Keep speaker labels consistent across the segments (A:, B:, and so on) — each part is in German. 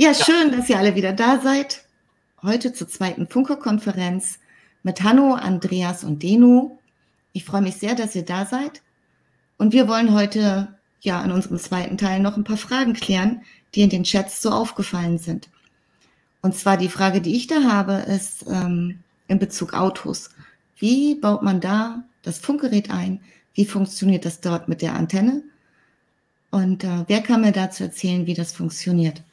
A: Ja,
B: Ja,
A: schön, dass ihr alle wieder da seid. Heute zur zweiten Funke-Konferenz mit Hanno, Andreas und Denu. Ich freue mich sehr, dass ihr da seid. Und wir wollen heute ja in unserem zweiten Teil noch ein paar Fragen klären, die in den Chats so aufgefallen sind. Und zwar die Frage, die ich da habe, ist in Bezug Autos. Wie baut man da das Funkgerät ein? Wie funktioniert das dort mit der Antenne? Und wer kann mir dazu erzählen, wie das funktioniert?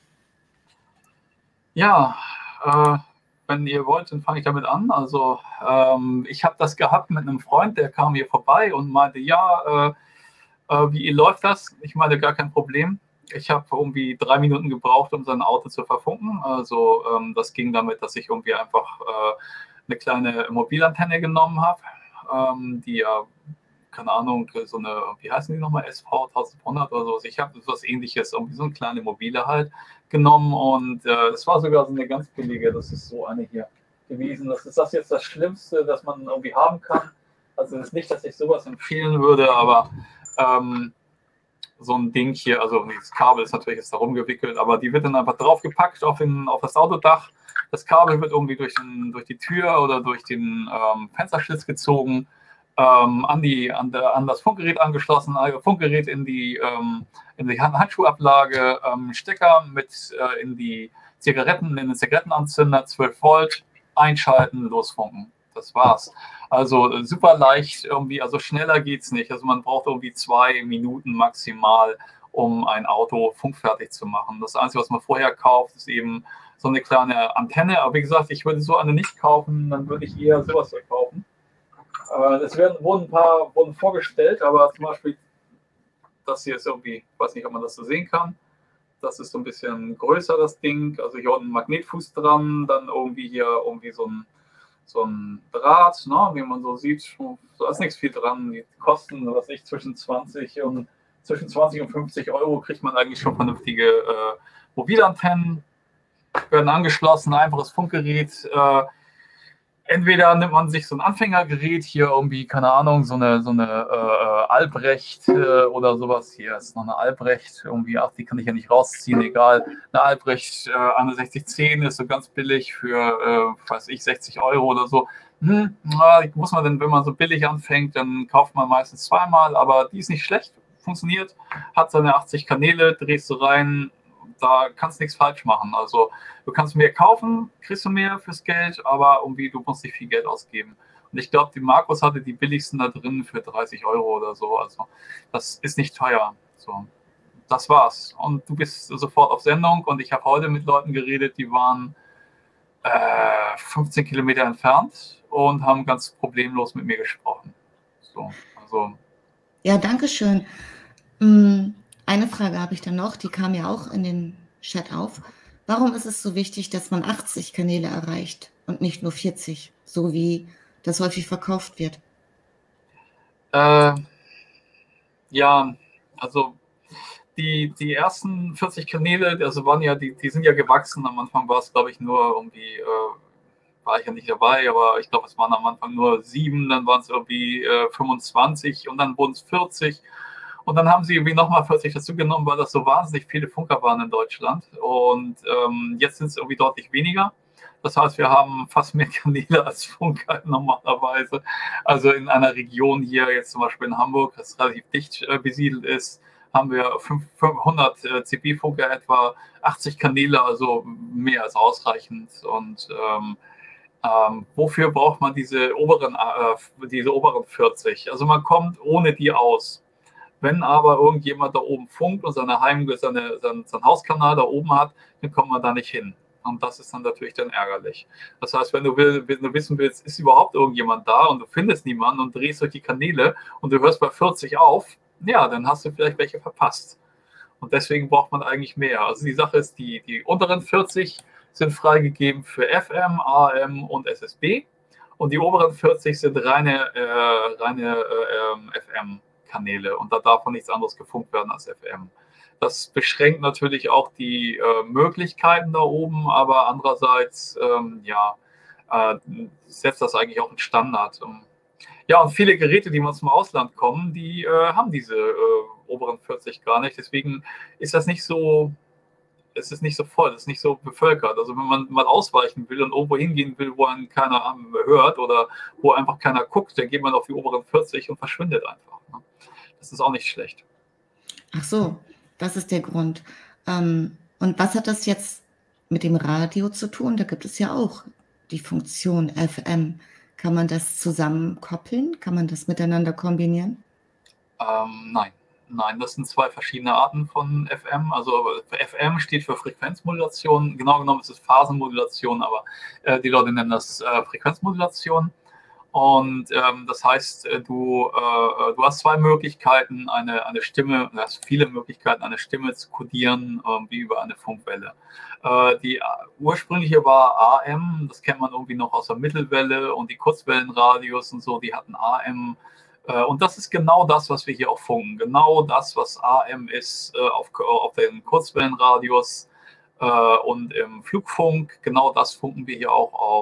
B: ja, wenn ihr wollt, dann fange ich damit an. Also ich habe das gehabt mit einem Freund, der kam hier vorbei und meinte, ja, wie läuft das? Ich meine, gar kein Problem. Ich habe irgendwie 3 Minuten gebraucht, um sein Auto zu verfunken. Also das ging damit, dass ich irgendwie einfach eine kleine Mobilantenne genommen habe, die ja, keine Ahnung, so eine, wie heißen die nochmal, SV 1200 oder sowas. Ich habe was ähnliches, irgendwie so eine kleine mobile halt genommen und es war sogar so eine ganz billige, das ist so eine hier gewesen. Das ist das jetzt das Schlimmste, das man irgendwie haben kann. Also es ist nicht, dass ich sowas empfehlen würde, aber so ein Ding hier, also das Kabel ist natürlich jetzt da rumgewickelt, aber die wird dann einfach draufgepackt auf das Autodach. Das Kabel wird irgendwie durch die Tür oder durch den Fensterschlitz gezogen, an das Funkgerät angeschlossen, Funkgerät in die Handschuhablage, Stecker in den Zigarettenanzünder, 12 Volt, einschalten, losfunken. Das war's. Also super leicht irgendwie, also schneller geht's nicht. Also man braucht irgendwie 2 Minuten maximal, um ein Auto funkfertig zu machen. Das Einzige, was man vorher kauft, ist eben so eine kleine Antenne. Aber wie gesagt, ich würde so eine nicht kaufen, dann würde ich eher sowas kaufen. Wurden vorgestellt, aber zum Beispiel das hier ist irgendwie, ich weiß nicht, ob man das so sehen kann. Das ist so ein bisschen größer, das Ding. Also hier unten ein Magnetfuß dran, dann irgendwie hier irgendwie so ein Draht, ne, wie man so sieht, da ist nichts viel dran. Die kosten, was ich, zwischen 20 und 50 Euro kriegt man eigentlich schon vernünftige Mobilantennen, werden angeschlossen, einfaches Funkgerät. Entweder nimmt man sich so ein Anfängergerät, hier irgendwie, keine Ahnung, so eine Albrecht oder sowas. Hier ist noch eine Albrecht, irgendwie, ach, die kann ich ja nicht rausziehen, egal. Eine Albrecht 6110 ist so ganz billig für, weiß ich, 60 Euro oder so. Muss man denn, wenn man so billig anfängt, dann kauft man meistens zweimal, aber die ist nicht schlecht, funktioniert, hat seine 80 Kanäle, drehst du rein, da kannst du nichts falsch machen. Also du kannst mehr kaufen, kriegst du mehr fürs Geld, aber irgendwie du musst nicht viel Geld ausgeben. Und ich glaube, die Markus hatte die billigsten da drin für 30 Euro oder so. Also das ist nicht teuer. So, das war's. Und du bist sofort auf Sendung und ich habe heute mit Leuten geredet, die waren 15 Kilometer entfernt und haben ganz problemlos mit mir gesprochen. So, also
A: Ja, danke schön. Eine Frage habe ich dann noch, die kam ja auch in den Chat auf. Warum ist es so wichtig, dass man 80 Kanäle erreicht und nicht nur 40, so wie das häufig verkauft wird?
B: ja, also die ersten 40 Kanäle, also waren ja, die sind ja gewachsen. Am Anfang war es, glaube ich, nur irgendwie, war ich ja nicht dabei, aber ich glaube, es waren am Anfang nur 7, dann waren es irgendwie 25 und dann wurden es 40. Und dann haben sie irgendwie nochmal 40 dazugenommen, weil das so wahnsinnig viele Funker waren in Deutschland. Und jetzt sind es irgendwie deutlich weniger. Das heißt, wir haben fast mehr Kanäle als Funker normalerweise. Also in einer Region hier, jetzt zum Beispiel in Hamburg, das relativ dicht besiedelt ist, haben wir 500 CB-Funker etwa, 80 Kanäle, also mehr als ausreichend. Und wofür braucht man diese oberen 40? Also man kommt ohne die aus. Wenn aber irgendjemand da oben funkt und sein Hauskanal da oben hat, dann kommt man da nicht hin. Und das ist dann natürlich dann ärgerlich. Das heißt, wenn du wissen willst, ist überhaupt irgendjemand da und du findest niemanden und drehst durch die Kanäle und du hörst bei 40 auf, ja, dann hast du vielleicht welche verpasst. Und deswegen braucht man eigentlich mehr. Also die Sache ist, die unteren 40 sind freigegeben für FM, AM und SSB und die oberen 40 sind reine FM-Kanäle und da darf von nichts anderes gefunkt werden als FM. Das beschränkt natürlich auch die Möglichkeiten da oben, aber andererseits setzt das eigentlich auch einen Standard. Ja, und viele Geräte, die aus dem Ausland kommen, die haben diese oberen 40 gar nicht. Deswegen ist das nicht so es ist nicht so voll, es ist nicht so bevölkert. Also wenn man mal ausweichen will und irgendwo hingehen will, wo einen keiner hört oder wo einfach keiner guckt, dann geht man auf die oberen 40 und verschwindet einfach. Ne? Das ist auch nicht schlecht.
A: Ach so, das ist der Grund. Und was hat das jetzt mit dem Radio zu tun? Da gibt es ja auch die Funktion FM. Kann man das zusammenkoppeln? Kann man das miteinander kombinieren?
B: Nein. Nein, das sind zwei verschiedene Arten von FM. Also FM steht für Frequenzmodulation. Genau genommen ist es Phasenmodulation, aber die Leute nennen das Frequenzmodulation. Und das heißt, du hast zwei Möglichkeiten, eine Stimme, du hast viele Möglichkeiten, eine Stimme zu kodieren, wie über eine Funkwelle. Die ursprüngliche war AM, das kennt man irgendwie noch aus der Mittelwelle, und die Kurzwellenradios und so, die hatten AM. Und das ist genau das, was wir hier auch funken. Genau das, was AM ist auf den Kurzwellenradios und im Flugfunk. Genau das funken wir hier auch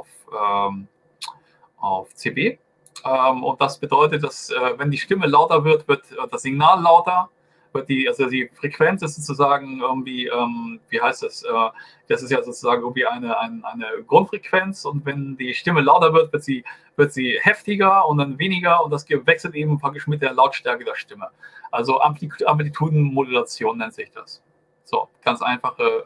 B: auf CB. Und das bedeutet, dass wenn die Stimme lauter wird, wird das Signal lauter. Also die Frequenz ist sozusagen irgendwie, wie heißt das? Das ist ja sozusagen irgendwie eine Grundfrequenz, und wenn die Stimme lauter wird, wird sie heftiger und dann weniger, und das wechselt eben praktisch mit der Lautstärke der Stimme. Also Amplitudenmodulation nennt sich das. So, ganz einfache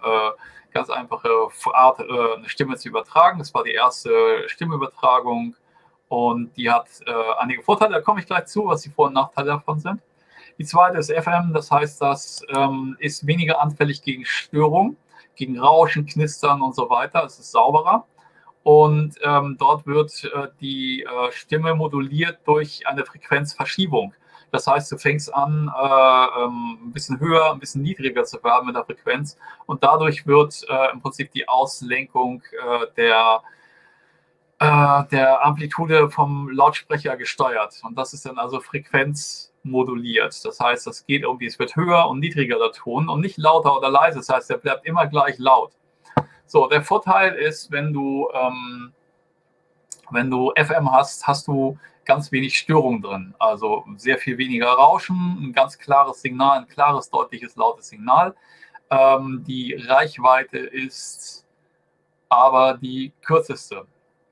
B: Art, eine Stimme zu übertragen. Das war die erste Stimmübertragung, und die hat einige Vorteile, da komme ich gleich zu, was die Vor- und Nachteile davon sind. Die zweite ist FM, das heißt, das ist weniger anfällig gegen Störung, gegen Rauschen, Knistern und so weiter. Es ist sauberer. Und dort wird die Stimme moduliert durch eine Frequenzverschiebung. Das heißt, du fängst an, ein bisschen höher, ein bisschen niedriger zu werden mit der Frequenz, und dadurch wird im Prinzip die Auslenkung der Amplitude vom Lautsprecher gesteuert. Und das ist dann also frequenzmoduliert. Das heißt, das geht irgendwie, es wird höher und niedriger der Ton und nicht lauter oder leise. Das heißt, der bleibt immer gleich laut. So, der Vorteil ist, wenn du FM hast, hast du ganz wenig Störung drin. Also sehr viel weniger Rauschen, ein ganz klares Signal, ein klares, deutliches, lautes Signal. Die Reichweite ist aber die kürzeste.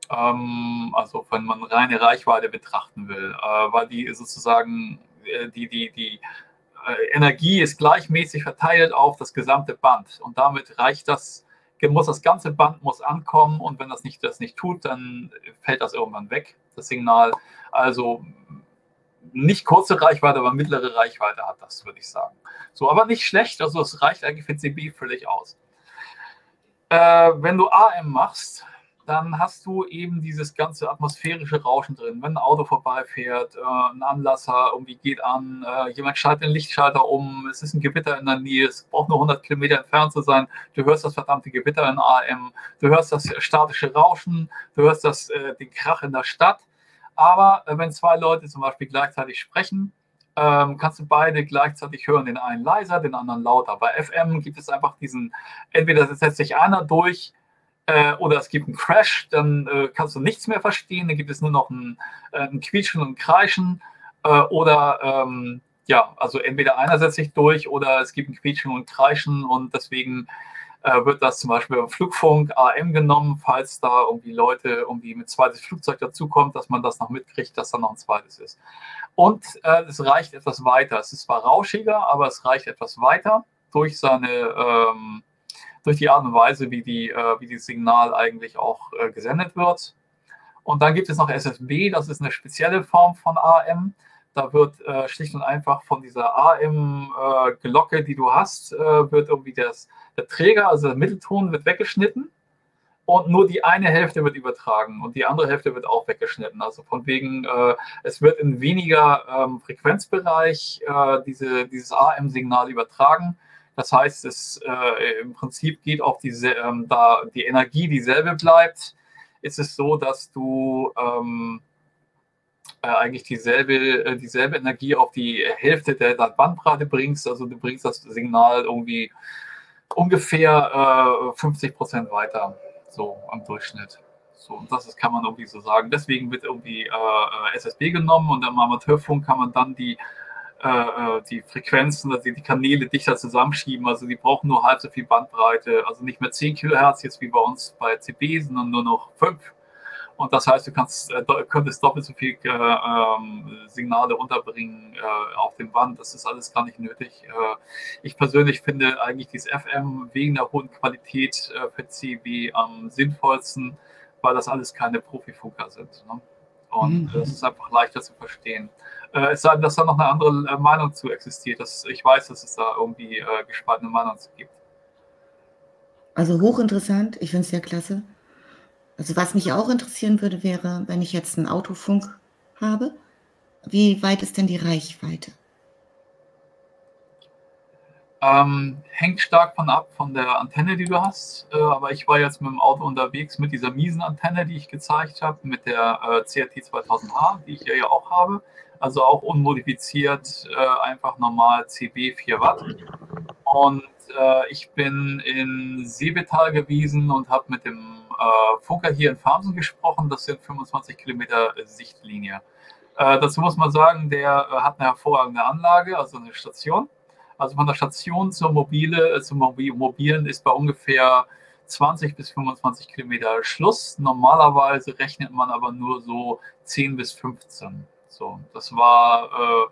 B: Also wenn man reine Reichweite betrachten will, weil die sozusagen die Energie ist gleichmäßig verteilt auf das gesamte Band, und damit reicht das, das ganze Band muss ankommen, und wenn das nicht tut, dann fällt das irgendwann weg, das Signal. Also nicht kurze Reichweite, aber mittlere Reichweite hat das, würde ich sagen. So, aber nicht schlecht, also es reicht eigentlich für CB völlig aus. Wenn du AM machst, dann hast du eben dieses ganze atmosphärische Rauschen drin. Wenn ein Auto vorbeifährt, ein Anlasser irgendwie geht an, jemand schaltet den Lichtschalter um, es ist ein Gewitter in der Nähe, es braucht nur 100 Kilometer entfernt zu sein, du hörst das verdammte Gewitter in AM, du hörst das statische Rauschen, du hörst den Krach in der Stadt. Aber wenn zwei Leute zum Beispiel gleichzeitig sprechen, kannst du beide gleichzeitig hören, den einen leiser, den anderen lauter. Bei FM gibt es einfach entweder setzt sich einer durch, oder es gibt einen Crash, dann kannst du nichts mehr verstehen, dann gibt es nur noch ein Quietschen und Kreischen, oder also entweder einer setzt sich durch oder es gibt ein Quietschen und Kreischen, und deswegen wird das zum Beispiel beim Flugfunk AM genommen, falls da irgendwie Leute irgendwie mit zweites Flugzeug dazukommt, dass man das noch mitkriegt, dass da noch ein zweites ist. Und es reicht etwas weiter. Es ist zwar rauschiger, aber es reicht etwas weiter durch die Art und Weise, wie das Signal eigentlich auch gesendet wird. Und dann gibt es noch SSB, das ist eine spezielle Form von AM. Da wird schlicht und einfach von dieser AM-Glocke, die du hast, wird irgendwie der Träger, also der Mittelton, wird weggeschnitten, und nur die eine Hälfte wird übertragen und die andere Hälfte wird auch weggeschnitten. Also von wegen, es wird in weniger Frequenzbereich dieses AM-Signal übertragen. Das heißt, im Prinzip geht auch da die Energie dieselbe bleibt, ist es so, dass du eigentlich dieselbe Energie auf die Hälfte der Bandbreite bringst. Also du bringst das Signal irgendwie ungefähr 50% weiter, so am Durchschnitt. So, und kann man irgendwie so sagen. Deswegen wird irgendwie SSB genommen, und im Amateurfunk kann man dann die die Frequenzen, also die Kanäle dichter zusammenschieben. Also die brauchen nur halb so viel Bandbreite. Also nicht mehr 10 Kilohertz jetzt wie bei uns bei CB, sondern nur noch 5. Und das heißt, du könntest doppelt so viel Signale unterbringen auf dem Band. Das ist alles gar nicht nötig. Ich persönlich finde eigentlich dieses FM wegen der hohen Qualität für CB am sinnvollsten, weil das alles keine Profifunker sind. Ne? Und es ist einfach leichter zu verstehen. Es sei denn, dass da noch eine andere Meinung zu existiert. Ich weiß, dass es da irgendwie gespaltene Meinungen gibt.
A: Also hochinteressant. Ich finde es ja klasse. Also was mich auch interessieren würde, wäre, wenn ich jetzt einen Autofunk habe, wie weit ist denn die Reichweite?
B: Hängt stark von der Antenne, die du hast. Aber ich war jetzt mit dem Auto unterwegs mit dieser miesen Antenne, die ich gezeigt habe, mit der CRT 2000H, die ich ja auch habe. Also auch unmodifiziert, einfach normal CB 4 Watt. Und ich bin in Seebetal gewesen und habe mit dem Funker hier in Farmsen gesprochen. Das sind 25 Kilometer Sichtlinie. Dazu muss man sagen, der hat eine hervorragende Anlage, also eine Station. Also von der Station zum Mobilen ist bei ungefähr 20 bis 25 Kilometer Schluss. Normalerweise rechnet man aber nur so 10 bis 15. So, das war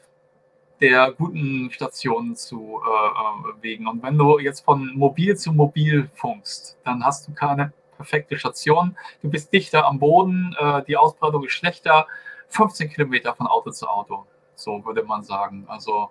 B: der guten Station zu wegen. Und wenn du jetzt von Mobil zu Mobil funkst, dann hast du keine perfekte Station. Du bist dichter am Boden, die Ausbreitung ist schlechter. 15 Kilometer von Auto zu Auto, so würde man sagen. Also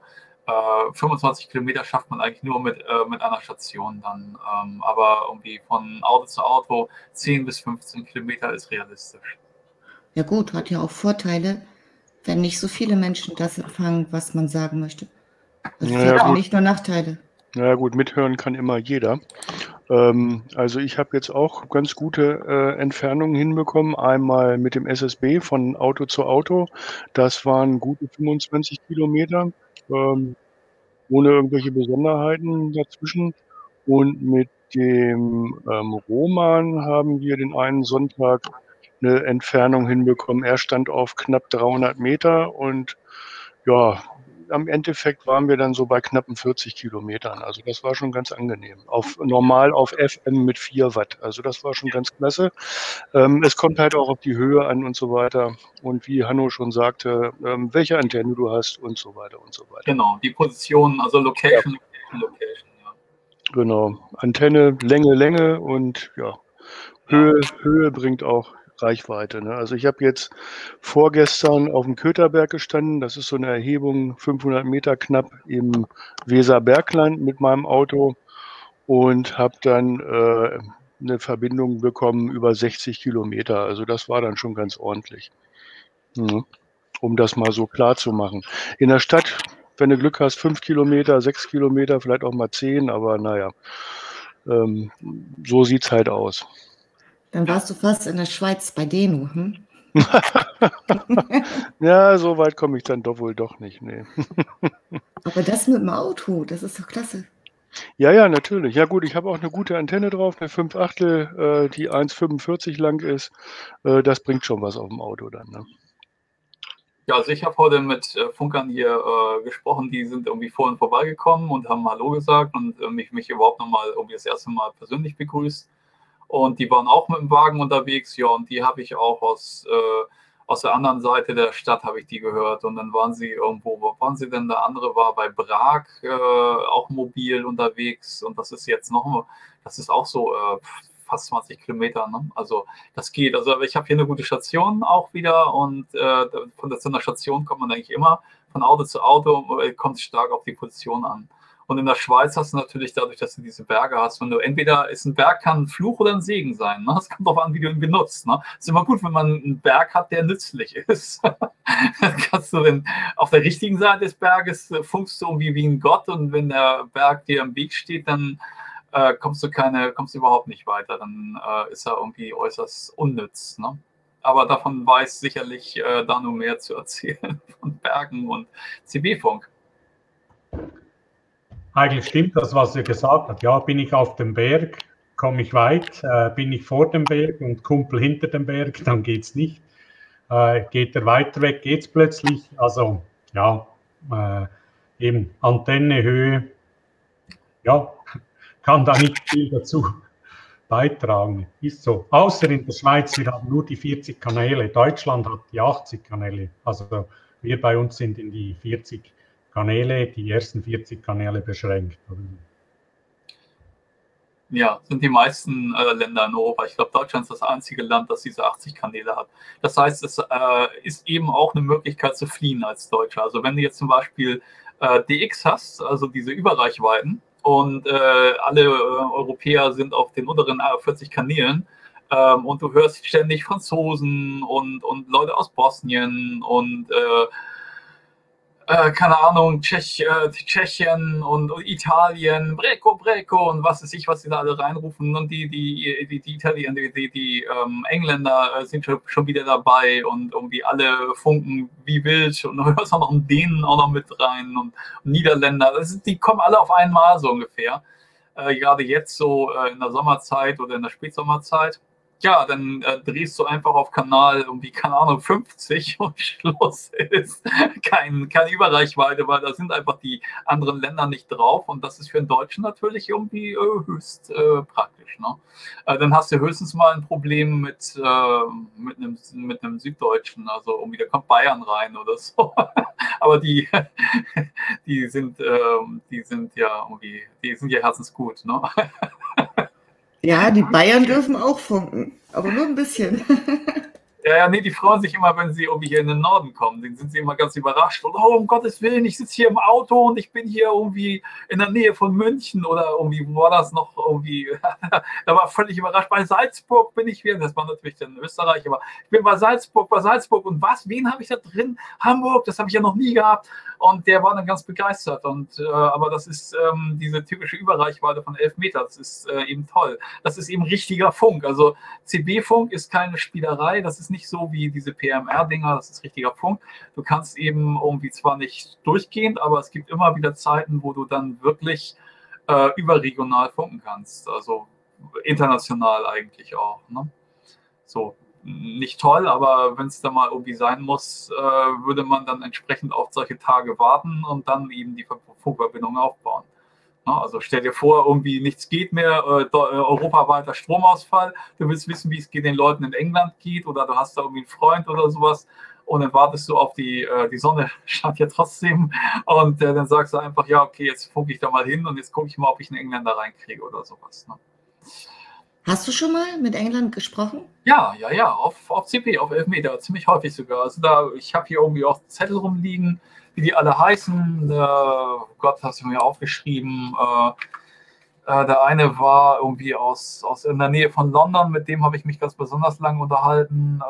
B: 25 Kilometer schafft man eigentlich nur mit einer Station dann. Aber irgendwie von Auto zu Auto 10 bis 15 Kilometer ist realistisch.
A: Ja gut, hat ja auch Vorteile, wenn nicht so viele Menschen das empfangen, was man sagen möchte. Das hat ja nicht nur Nachteile.
C: Ja gut, mithören kann immer jeder. Also ich habe jetzt auch ganz gute Entfernungen hinbekommen. Einmal mit dem SSB von Auto zu Auto. Das waren gute 25 Kilometer, ohne irgendwelche Besonderheiten dazwischen. Und mit dem Roman haben wir den einen Sonntag eine Entfernung hinbekommen. Er stand auf knapp 300 Meter und ja, am Endeffekt waren wir dann so bei knappen 40 Kilometern. Also das war schon ganz angenehm. Normal auf FM mit 4 Watt. Also das war schon ganz klasse. Es kommt halt auch auf die Höhe an und so weiter. Und wie Hanno schon sagte, welche Antenne du hast und so weiter und so weiter.
B: Genau, die Position, also Location, Location. Ja.
C: Genau, Antenne, Länge und ja, Höhe bringt auch Reichweite. Ne? Also ich habe jetzt vorgestern auf dem Kötherberg gestanden. Das ist so eine Erhebung, 500 Meter knapp im Weserbergland mit meinem Auto und habe dann eine Verbindung bekommen über 60 Kilometer. Also das war dann schon ganz ordentlich, um das mal so klar zu machen. In der Stadt, wenn du Glück hast, 5 Kilometer, 6 Kilometer, vielleicht auch mal 10, aber naja, so sieht es halt aus.
A: Dann warst du fast in der Schweiz bei Denu, hm?
C: Ja, so weit komme ich dann doch wohl doch nicht, nee.
A: Aber das mit dem Auto, das ist doch klasse.
C: Ja, natürlich. Ja gut, ich habe auch eine gute Antenne drauf, eine 5/8, die 1,45 lang ist. Das bringt schon was auf dem Auto dann, ne?
B: Ja, also ich habe heute mit Funkern hier gesprochen, die sind irgendwie vorhin vorbeigekommen und haben Hallo gesagt und mich überhaupt nochmal irgendwie das erste Mal persönlich begrüßt. Und die waren auch mit dem Wagen unterwegs, ja, und die habe ich auch aus der anderen Seite der Stadt, habe ich die gehört. Und dann waren sie irgendwo, wo waren sie denn? Der andere war bei Prag, auch mobil unterwegs. Und das ist jetzt das ist auch so fast 20 Kilometer, ne? Also das geht. Also ich habe hier eine gute Station auch wieder und von der Station kommt man eigentlich immer von Auto zu Auto, kommt es stark auf die Position an. Und in der Schweiz hast du natürlich dadurch, dass du diese Berge hast, wenn du entweder ist ein Berg kann ein Fluch oder ein Segen sein. Ne? Das kommt darauf an, wie du ihn benutzt. Ne? Es ist immer gut, wenn man einen Berg hat, der nützlich ist. Dann kannst du auf der richtigen Seite des Berges funkst du irgendwie wie ein Gott und wenn der Berg dir im Weg steht, dann kommst du überhaupt nicht weiter. Dann ist er irgendwie äußerst unnütz. Ne? Aber davon weiß sicherlich Danu mehr zu erzählen von Bergen und CB-Funk.
D: Eigentlich stimmt das, was er gesagt hat. Ja, bin ich auf dem Berg, komme ich weit. Bin ich vor dem Berg und Kumpel hinter dem Berg, dann geht es nicht. Geht er weiter weg, geht es plötzlich. Also ja, eben Antennehöhe, ja, kann da nicht viel dazu beitragen. Ist so. Außer in der Schweiz, wir haben nur die 40 Kanäle. Deutschland hat die 80 Kanäle. Also wir bei uns sind in die 40 Kanäle, die ersten 40 Kanäle beschränkt.
B: Ja, sind die meisten Länder in Europa. Ich glaube, Deutschland ist das einzige Land, das diese 80 Kanäle hat. Das heißt, es ist eben auch eine Möglichkeit zu fliehen als Deutscher. Also wenn du jetzt zum Beispiel DX hast, also diese Überreichweiten, und alle Europäer sind auf den unteren 40 Kanälen, und du hörst ständig Franzosen und Leute aus Bosnien und keine Ahnung, Tschechien und Italien, Breko und was weiß ich, was sie da alle reinrufen. Und die Italiener, die Engländer sind schon wieder dabei und irgendwie alle funken wie wild. Und du hörst auch noch einen Dänen auch noch mit rein und Niederländer. Die kommen alle auf einmal so ungefähr. Gerade jetzt so in der Sommerzeit oder in der Spätsommerzeit. Ja, dann drehst du einfach auf Kanal irgendwie, keine Ahnung, 50 und Schluss ist keine Überreichweite, weil da sind einfach die anderen Länder nicht drauf und das ist für einen Deutschen natürlich irgendwie höchst praktisch. Ne? Dann hast du höchstens mal ein Problem mit einem Süddeutschen, also irgendwie, da kommt Bayern rein oder so. Aber die sind ja irgendwie, die sind ja herzensgut, ne?
A: Ja, die Bayern dürfen auch funken, aber nur ein bisschen.
B: Ja, nee, die freuen sich immer, wenn sie irgendwie hier in den Norden kommen. Dann sind sie immer ganz überrascht. Und, oh, um Gottes Willen, ich sitze hier im Auto und ich bin hier irgendwie in der Nähe von München oder irgendwie, wo war das noch irgendwie? Da war völlig überrascht. Bei Salzburg bin ich wieder. Das war natürlich dann in Österreich, aber ich bin bei Salzburg. Und was? Wen habe ich da drin? Hamburg, das habe ich ja noch nie gehabt. Und der war dann ganz begeistert. Aber das ist diese typische Überreichweite von 11 Meter. Das ist eben toll. Das ist eben richtiger Funk. Also CB-Funk ist keine Spielerei. Das ist nicht so wie diese PMR-Dinger. Das ist richtiger Funk. Du kannst eben irgendwie zwar nicht durchgehend, aber es gibt immer wieder Zeiten, wo du dann wirklich überregional funken kannst. Also international eigentlich auch. Ne? So. Nicht toll, aber wenn es da mal irgendwie sein muss, würde man dann entsprechend auf solche Tage warten und dann eben die Funkverbindung aufbauen. Na, also stell dir vor, irgendwie nichts geht mehr, europaweiter Stromausfall, du willst wissen, wie es den Leuten in England geht oder du hast da irgendwie einen Freund oder sowas und dann wartest du auf die Sonne scheint ja trotzdem und dann sagst du einfach, ja okay, jetzt funke ich da mal hin und jetzt gucke ich mal, ob ich einen Engländer reinkriege oder sowas. Ne?
A: Hast du schon mal mit England gesprochen?
B: Ja, auf CP, auf 11 Meter, ziemlich häufig sogar. Also ich habe hier irgendwie auch Zettel rumliegen, wie die alle heißen. Gott, hast du mir aufgeschrieben. Der eine war irgendwie aus in der Nähe von London, mit dem habe ich mich ganz besonders lang unterhalten.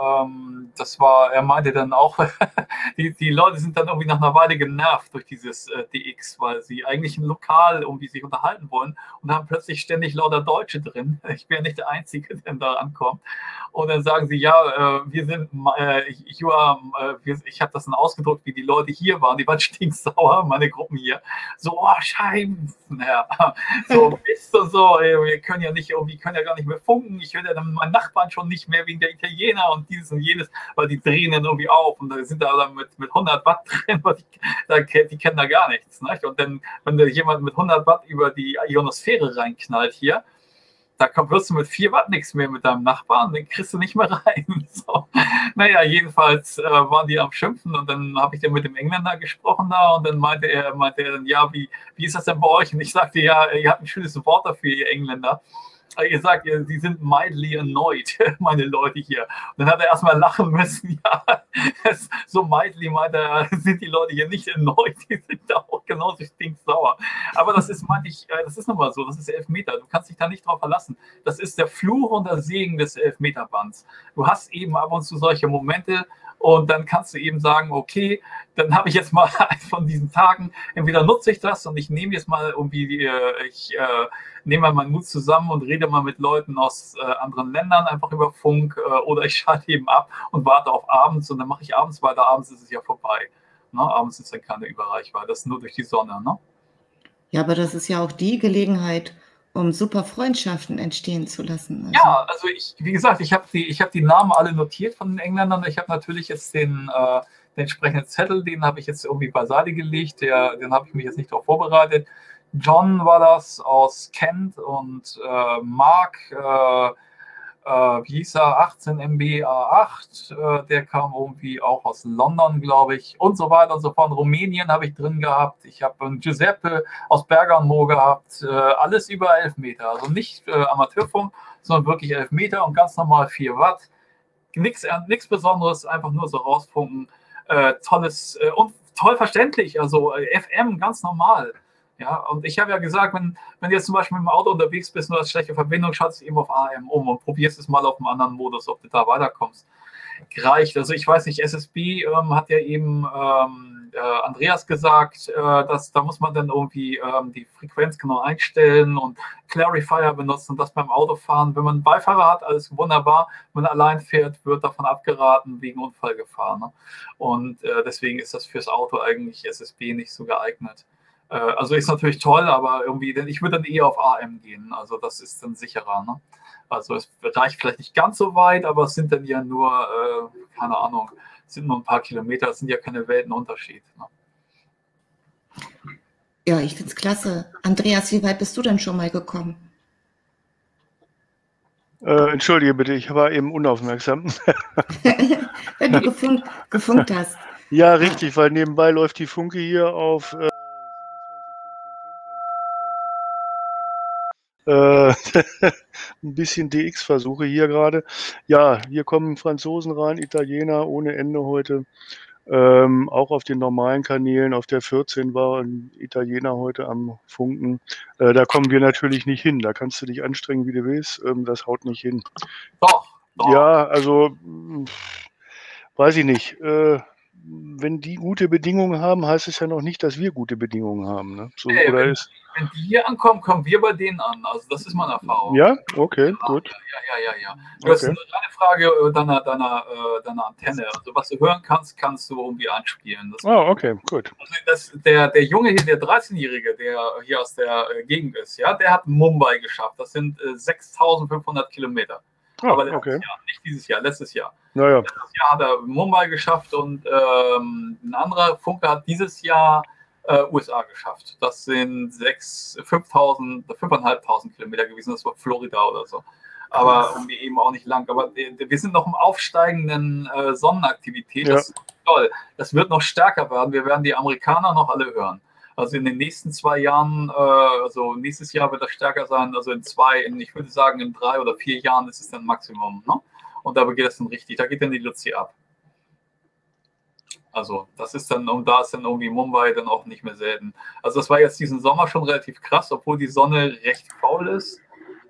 B: Er meinte dann auch, die Leute sind dann irgendwie nach einer Weile genervt durch dieses DX, weil sie eigentlich ein Lokal irgendwie sich unterhalten wollen und haben plötzlich ständig lauter Deutsche drin. Ich bin ja nicht der Einzige, der da ankommt. Und dann sagen sie, ja, ich habe das dann ausgedrückt, wie die Leute hier waren, die waren stinksauer, meine Gruppen hier. So, oh, Scheiben, ja, so Mist und so, wir können ja gar nicht mehr funken, ich höre ja dann meinen Nachbarn schon nicht mehr wegen der Italiener und dieses und jenes, weil die drehen dann irgendwie auf und da sind da dann mit 100 Watt drin, die kennen da gar nichts. Nicht? Und dann, wenn da jemand mit 100 Watt über die Ionosphäre reinknallt hier, da wirst du mit 4 Watt nichts mehr mit deinem Nachbarn, den kriegst du nicht mehr rein. So. Naja, jedenfalls waren die am Schimpfen und dann habe ich dann mit dem Engländer gesprochen da und dann meinte er dann, ja, wie ist das denn bei euch? Und ich sagte, ja, ihr habt ein schönes Wort dafür, ihr Engländer. Ihr sagt, sie sind mildly annoyed, meine Leute hier. Und dann hat er erstmal lachen müssen. Ja, so mildly meint er, sind die Leute hier nicht annoyed, die sind da auch genauso stinksauer. Aber das ist nun mal so, das ist 11 Meter. Du kannst dich da nicht drauf verlassen. Das ist der Fluch und der Segen des 11-Meter-Bands. Du hast eben ab und zu solche Momente, und dann kannst du eben sagen, okay, dann habe ich jetzt mal von diesen Tagen, entweder nutze ich das und ich nehme jetzt mal irgendwie, nehme mal meinen Mut zusammen und rede mal mit Leuten aus anderen Ländern einfach über Funk oder ich schalte eben ab und warte auf abends und dann mache ich abends weiter. Abends ist es ja vorbei. Ne? Abends ist dann keine Überreichweite, das ist nur durch die Sonne. Ne?
A: Ja, aber das ist ja auch die Gelegenheit, um super Freundschaften entstehen zu lassen.
B: Also. Ja, also wie gesagt, ich habe die Namen alle notiert von den Engländern. Ich habe natürlich jetzt den den entsprechenden Zettel, den habe ich jetzt irgendwie beiseite gelegt, den habe ich mich jetzt nicht darauf vorbereitet. John war das aus Kent und Mark, wie hieß er, 18 MB A8, der kam irgendwie auch aus London, glaube ich, und so weiter und so fort. Rumänien habe ich drin gehabt. Ich habe einen Giuseppe aus Bergamo gehabt. Alles über 11 Meter. Also nicht Amateurfunk, sondern wirklich 11 Meter und ganz normal 4 Watt. Nichts Besonderes, einfach nur so rausfunken. Tolles und toll verständlich. Also FM ganz normal. Ja, und ich habe ja gesagt, wenn du jetzt zum Beispiel mit dem Auto unterwegs bist und du hast schlechte Verbindung, schaltest du eben auf AM um und probierst es mal auf einem anderen Modus, ob du da weiterkommst. Gereicht. Also ich weiß nicht, SSB hat ja eben Andreas gesagt, dass da muss man dann irgendwie die Frequenz genau einstellen und Clarifier benutzen und das beim Autofahren. Wenn man einen Beifahrer hat, alles wunderbar. Wenn man allein fährt, wird davon abgeraten wegen Unfallgefahr. Ne? Und deswegen ist das fürs Auto eigentlich SSB nicht so geeignet. Also ist natürlich toll, aber irgendwie, denn ich würde dann eher auf AM gehen. Also das ist dann sicherer. Ne? Also es reicht vielleicht nicht ganz so weit, aber es sind dann ja nur, keine Ahnung, es sind nur ein paar Kilometer, es sind ja keine Weltenunterschied. Ne?
A: Ja, ich finde es klasse. Andreas, wie weit bist du denn schon mal gekommen?
C: Entschuldige bitte, ich war eben unaufmerksam.
A: Wenn du gefunkt hast.
C: Ja, richtig, weil nebenbei läuft die Funke hier auf 27,5 ein bisschen DX-Versuche hier gerade. Ja, hier kommen Franzosen rein, Italiener ohne Ende heute. Auch auf den normalen Kanälen, auf der 14 war ein Italiener heute am Funken. Da kommen wir natürlich nicht hin. Da kannst du dich anstrengen, wie du willst. Das haut nicht hin.
B: Doch.
C: Ja, also weiß ich nicht. Wenn die gute Bedingungen haben, heißt es ja noch nicht, dass wir gute Bedingungen haben. Ne? So, oder
B: wenn die hier ankommen, kommen wir bei denen an. Also das ist meine Erfahrung.
C: Ja, okay, gut.
B: Ja. Du hast eine Frage deiner Antenne. Also was du hören kannst, kannst du irgendwie einspielen.
C: Okay, gut.
B: Also der Junge hier, der 13-Jährige, der hier aus der Gegend ist, ja, der hat Mumbai geschafft. Das sind 6.500 Kilometer. Aber letztes Jahr, nicht dieses Jahr, letztes Jahr.
C: Naja.
B: Letztes Jahr hat er Mumbai geschafft und ein anderer Funker hat dieses Jahr USA geschafft. Das sind 5.500 Kilometer gewesen, das war Florida oder so. Aber irgendwie eben auch nicht lang. Aber wir sind noch im aufsteigenden Sonnenaktivität. Ja. Das ist toll. Das wird noch stärker werden. Wir werden die Amerikaner noch alle hören. Also in den nächsten 2 Jahren, also nächstes Jahr wird das stärker sein, also ich würde sagen, in 3 oder 4 Jahren ist es dann Maximum. Ne? Und da geht es dann richtig, da geht dann die Luzi ab. Also das ist dann, und da ist dann irgendwie Mumbai dann auch nicht mehr selten. Also das war jetzt diesen Sommer schon relativ krass, obwohl die Sonne recht faul ist.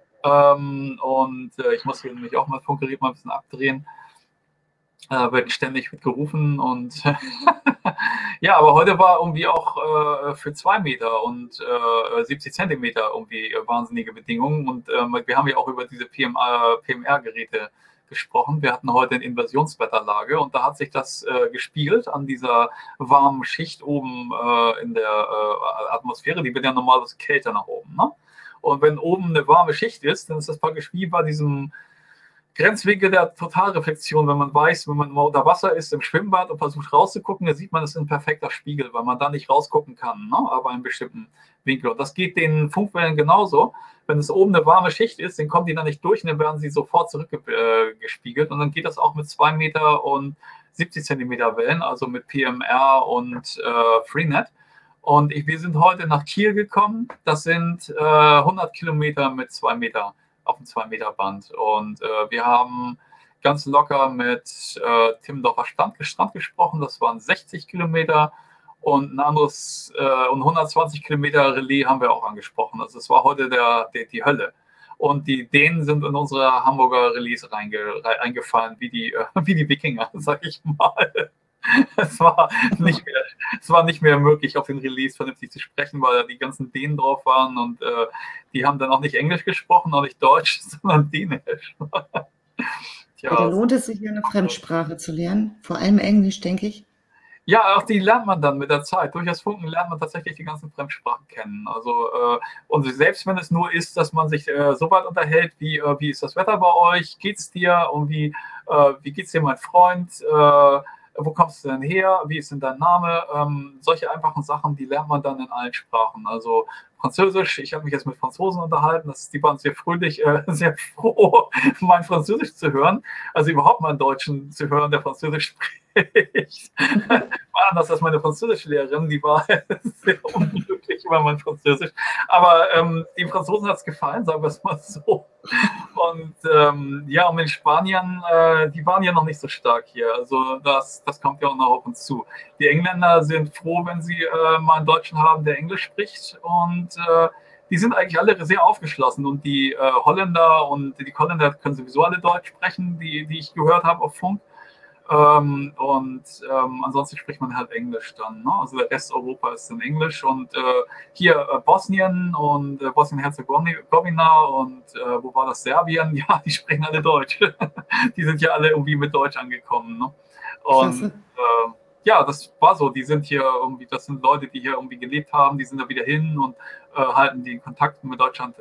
B: Ich muss hier nämlich auch mal Funkgerät mal ein bisschen abdrehen. Wird ständig gerufen und ja, aber heute war irgendwie auch für 2 Meter und 70 Zentimeter irgendwie wahnsinnige Bedingungen und wir haben ja auch über diese PMR-Geräte gesprochen. Wir hatten heute eine Inversionswetterlage und da hat sich das gespiegelt an dieser warmen Schicht oben in der Atmosphäre, die wird ja normalerweise kälter nach oben. Ne? Und wenn oben eine warme Schicht ist, dann ist das praktisch wie bei diesem Grenzwinkel der Totalreflexion, wenn man weiß, wenn man unter Wasser ist im Schwimmbad und versucht rauszugucken, dann sieht man, es ist ein perfekter Spiegel, weil man da nicht rausgucken kann, ne? Aber einen bestimmten Winkel. Und das geht den Funkwellen genauso. Wenn es oben eine warme Schicht ist, dann kommen die da nicht durch und dann werden sie sofort zurückgespiegelt. Und dann geht das auch mit 2 Meter und 70 Zentimeter Wellen, also mit PMR und Freenet. Und wir sind heute nach Kiel gekommen. Das sind 100 Kilometer mit 2 Meter auf dem 2-Meter-Band. Und wir haben ganz locker mit Timmendorfer Strand gesprochen. Das waren 60 Kilometer und ein anderes und 120 Kilometer Relais haben wir auch angesprochen. Also es war heute die Hölle. Und die Dänen sind in unsere Hamburger Relais eingefallen, wie die Wikinger, sag ich mal. Es war nicht mehr möglich, auf den Relais vernünftig zu sprechen, weil da die ganzen Dänen drauf waren und die haben dann auch nicht Englisch gesprochen, auch nicht Deutsch, sondern Dänisch.
A: Tja, da lohnt es sich, eine Fremdsprache zu lernen, vor allem Englisch, denke ich.
B: Ja, auch die lernt man dann mit der Zeit. Durch das Funken lernt man tatsächlich die ganzen Fremdsprachen kennen. Also, und selbst wenn es nur ist, dass man sich so weit unterhält, wie ist das Wetter bei euch, geht's dir und wie geht's dir, mein Freund, wo kommst du denn her, wie ist denn dein Name? Solche einfachen Sachen, die lernt man dann in allen Sprachen. Also Französisch, ich habe mich jetzt mit Franzosen unterhalten, die waren sehr fröhlich, sehr froh, mein Französisch zu hören, also überhaupt mal einen Deutschen zu hören, der Französisch spricht. War anders als meine Französischlehrerin, die war sehr unglücklich über mein Französisch. Aber den Franzosen hat es gefallen, sagen wir es mal so. Und ja, und mit den Spaniern, die waren ja noch nicht so stark hier. Also das kommt ja auch noch auf uns zu. Die Engländer sind froh, wenn sie mal einen Deutschen haben, der Englisch spricht. Und die sind eigentlich alle sehr aufgeschlossen. Und die Holländer und die Holländer können sowieso alle Deutsch sprechen, die ich gehört habe auf Funk. Ansonsten spricht man halt Englisch dann. Ne? Also der Rest Europa ist in Englisch und hier Bosnien und Bosnien-Herzegowina und wo war das, Serbien? Ja, die sprechen alle Deutsch. Die sind ja alle irgendwie mit Deutsch angekommen. Ne? Und ja, das war so. Die sind hier irgendwie, das sind Leute, die hier irgendwie gelebt haben, die sind da wieder hin und halten die Kontakte mit Deutschland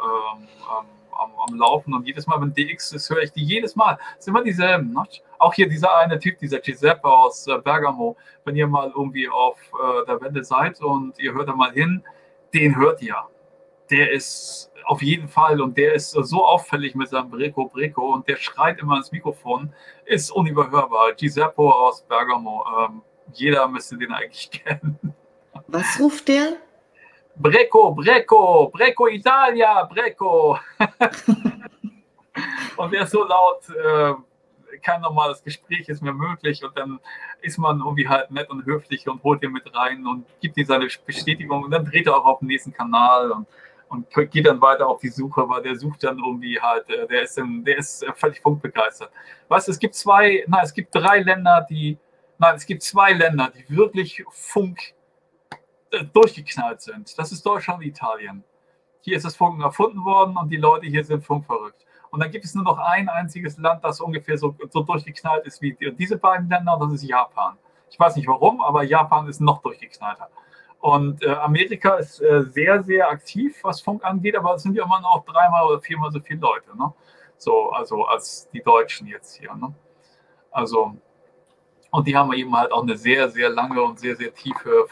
B: am Laufen. Und jedes Mal, wenn DX ist, höre ich die jedes Mal. Es sind immer dieselben. Ne? Auch hier dieser eine Typ, dieser Giuseppe aus Bergamo, wenn ihr mal irgendwie auf der Welle seid und ihr hört da mal hin, den hört ihr. Der ist auf jeden Fall und der ist so auffällig mit seinem Breko und der schreit immer ins Mikrofon, ist unüberhörbar. Giuseppe aus Bergamo, jeder müsste den eigentlich kennen.
A: Was ruft der?
B: Breko Italia, Breko. Und der ist so laut, kein normales Gespräch ist mehr möglich und dann ist man irgendwie halt nett und höflich und holt ihn mit rein und gibt ihm seine Bestätigung und dann dreht er auch auf den nächsten Kanal und geht dann weiter auf die Suche, weil der sucht dann irgendwie halt, der ist völlig funkbegeistert. Weißt du, es gibt zwei Länder, die wirklich Funk durchgeknallt sind. Das ist Deutschland und Italien. Hier ist das Funken erfunden worden und die Leute hier sind funkverrückt. Und dann gibt es nur noch ein einziges Land, das ungefähr so durchgeknallt ist wie diese beiden Länder, und das ist Japan. Ich weiß nicht warum, aber Japan ist noch durchgeknallter. Und Amerika ist sehr, sehr aktiv, was Funk angeht, aber es sind ja immer noch 3-mal oder 4-mal so viele Leute. Ne? So, also als die Deutschen jetzt hier. Ne? Also, und die haben eben halt auch eine sehr, sehr lange und sehr, sehr tiefe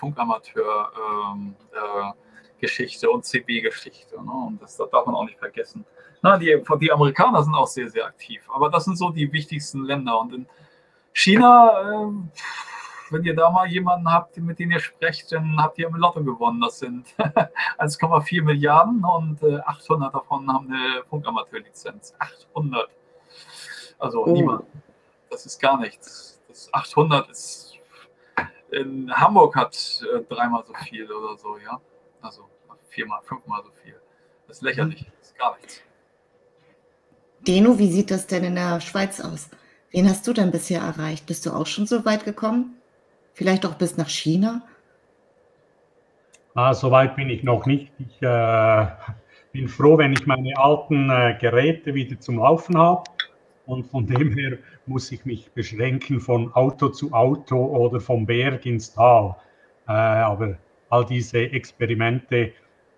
B: Funkamateur-Geschichte und CB-Geschichte. Ne? Und das darf man auch nicht vergessen. Na, die Amerikaner sind auch sehr, sehr aktiv. Aber das sind so die wichtigsten Länder. Und in China, wenn ihr da mal jemanden habt, mit dem ihr sprecht, dann habt ihr im Lotto gewonnen. Das sind 1,4 Milliarden und 800 davon haben eine Funkamateurlizenz. 800. Also niemand. Das ist gar nichts. Das 800 ist, in Hamburg hat 3-mal so viel oder so, ja. Also 4-mal, 5-mal so viel. Das ist lächerlich, das ist gar nichts.
A: Deno, wie sieht das denn in der Schweiz aus? Wen hast du denn bisher erreicht? Bist du auch schon so weit gekommen? Vielleicht auch bis nach China?
D: So weit bin ich noch nicht. Ich bin froh, wenn ich meine alten Geräte wieder zum Laufen habe. Und von dem her muss ich mich beschränken von Auto zu Auto oder vom Berg ins Tal. Aber all diese Experimente,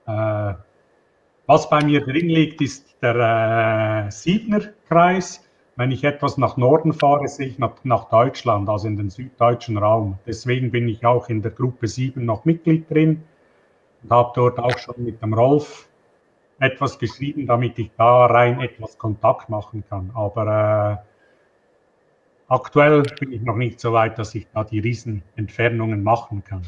D: was bei mir drin liegt, ist der Siebner-Kreis. Wenn ich etwas nach Norden fahre, sehe ich nach Deutschland, also in den süddeutschen Raum. Deswegen bin ich auch in der Gruppe 7 noch Mitglied drin und habe dort auch schon mit dem Rolf etwas geschrieben, damit ich da rein etwas Kontakt machen kann. Aber aktuell bin ich noch nicht so weit, dass ich da die Riesenentfernungen machen kann.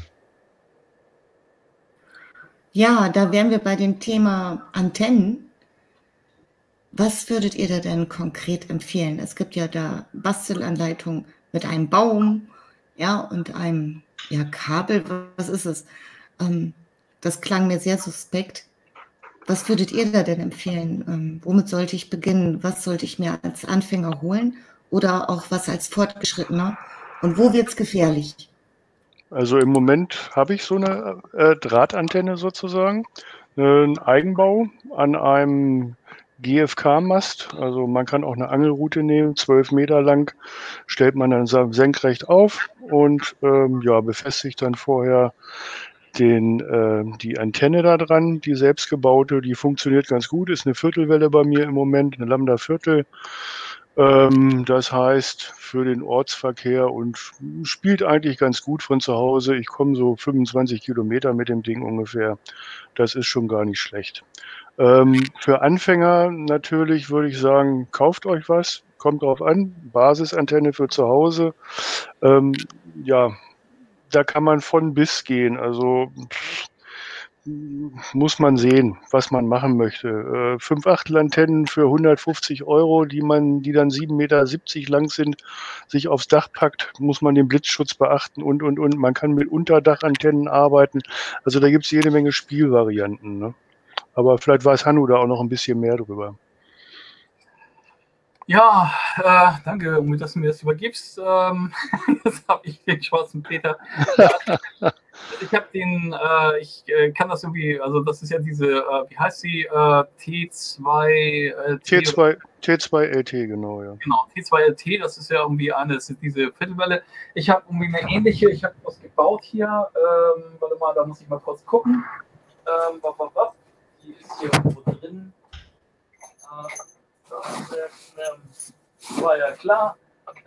A: Ja, da wären wir bei dem Thema Antennen. Was würdet ihr da denn konkret empfehlen? Es gibt ja da Bastelanleitungen mit einem Baum, ja, und einem Kabel. Was ist es? Das klang mir sehr suspekt. Was würdet ihr da denn empfehlen? Womit sollte ich beginnen? Was sollte ich mir als Anfänger holen? Oder auch was als Fortgeschrittener? Und wo wird es gefährlich?
C: Also im Moment habe ich so eine Drahtantenne sozusagen, einen Eigenbau an einem GFK-Mast. Also man kann auch eine Angelrute nehmen, 12 Meter lang, stellt man dann senkrecht auf und befestigt dann vorher die Antenne da dran, die selbstgebaute, die funktioniert ganz gut, ist eine Viertelwelle bei mir im Moment, eine Lambda Viertel. Das heißt, für den Ortsverkehr und spielt eigentlich ganz gut von zu Hause. Ich komme so 25 Kilometer mit dem Ding ungefähr. Das ist schon gar nicht schlecht. Für Anfänger natürlich würde ich sagen, kauft euch was, kommt drauf an, Basisantenne für zu Hause. Ja, da kann man von bis gehen. Also muss man sehen, was man machen möchte. 5-Achtel-Antennen für 150 €, die dann 7,70 Meter lang sind, sich aufs Dach packt, muss man den Blitzschutz beachten und. Man kann mit Unterdachantennen arbeiten. Also da gibt es jede Menge Spielvarianten. Ne? Aber vielleicht weiß Hannu da auch noch ein bisschen mehr drüber.
B: Ja, danke, dass du mir das übergibst. Jetzt habe ich den schwarzen Peter. Ich habe den, ich kann das irgendwie, also das ist ja diese, wie heißt sie, T2LT?
C: T2LT, genau, ja.
B: Genau, T2LT, das ist ja irgendwie diese Viertelwelle. Ich habe irgendwie eine ähnliche, ich habe was gebaut hier, warte mal, da muss ich mal kurz gucken. Die ist hier irgendwo drin. Das war ja klar.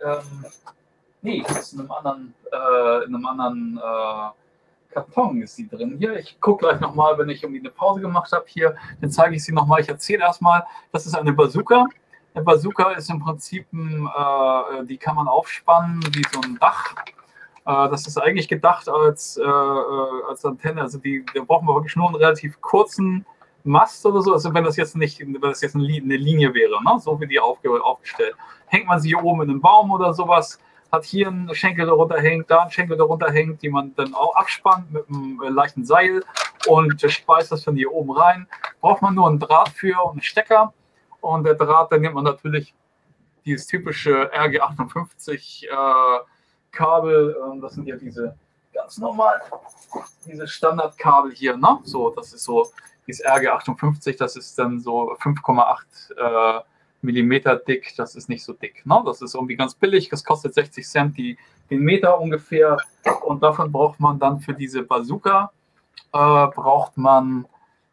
B: Nee, das ist in einem anderen Karton ist sie drin. Hier, ich gucke gleich nochmal, wenn ich irgendwie eine Pause gemacht habe. Hier, dann zeige ich sie nochmal. Ich erzähle erstmal, das ist eine Bazooka. Eine Bazooka ist im Prinzip, die kann man aufspannen wie so ein Dach. Das ist eigentlich gedacht als Antenne. Also da brauchen wir wirklich nur einen relativ kurzen Mast oder so. Also wenn das jetzt eine Linie wäre, ne? So wie die aufgestellt. Hängt man sie hier oben in einen Baum oder sowas, hat hier einen Schenkel, der runterhängt, da einen Schenkel, der runterhängt, die man dann auch abspannt mit einem leichten Seil und speist das von hier oben rein. Braucht man nur einen Draht für und einen Stecker. Und der Draht, dann nimmt man natürlich dieses typische RG58 Kabel. Das sind ja diese ganz normal, diese Standardkabel hier, ne? So, das ist so dieses RG58, das ist dann so 5,8 Millimeter dick, das ist nicht so dick. Ne? Das ist irgendwie ganz billig, das kostet 60 Cent den Meter ungefähr. Und davon braucht man dann für diese Bazooka, braucht man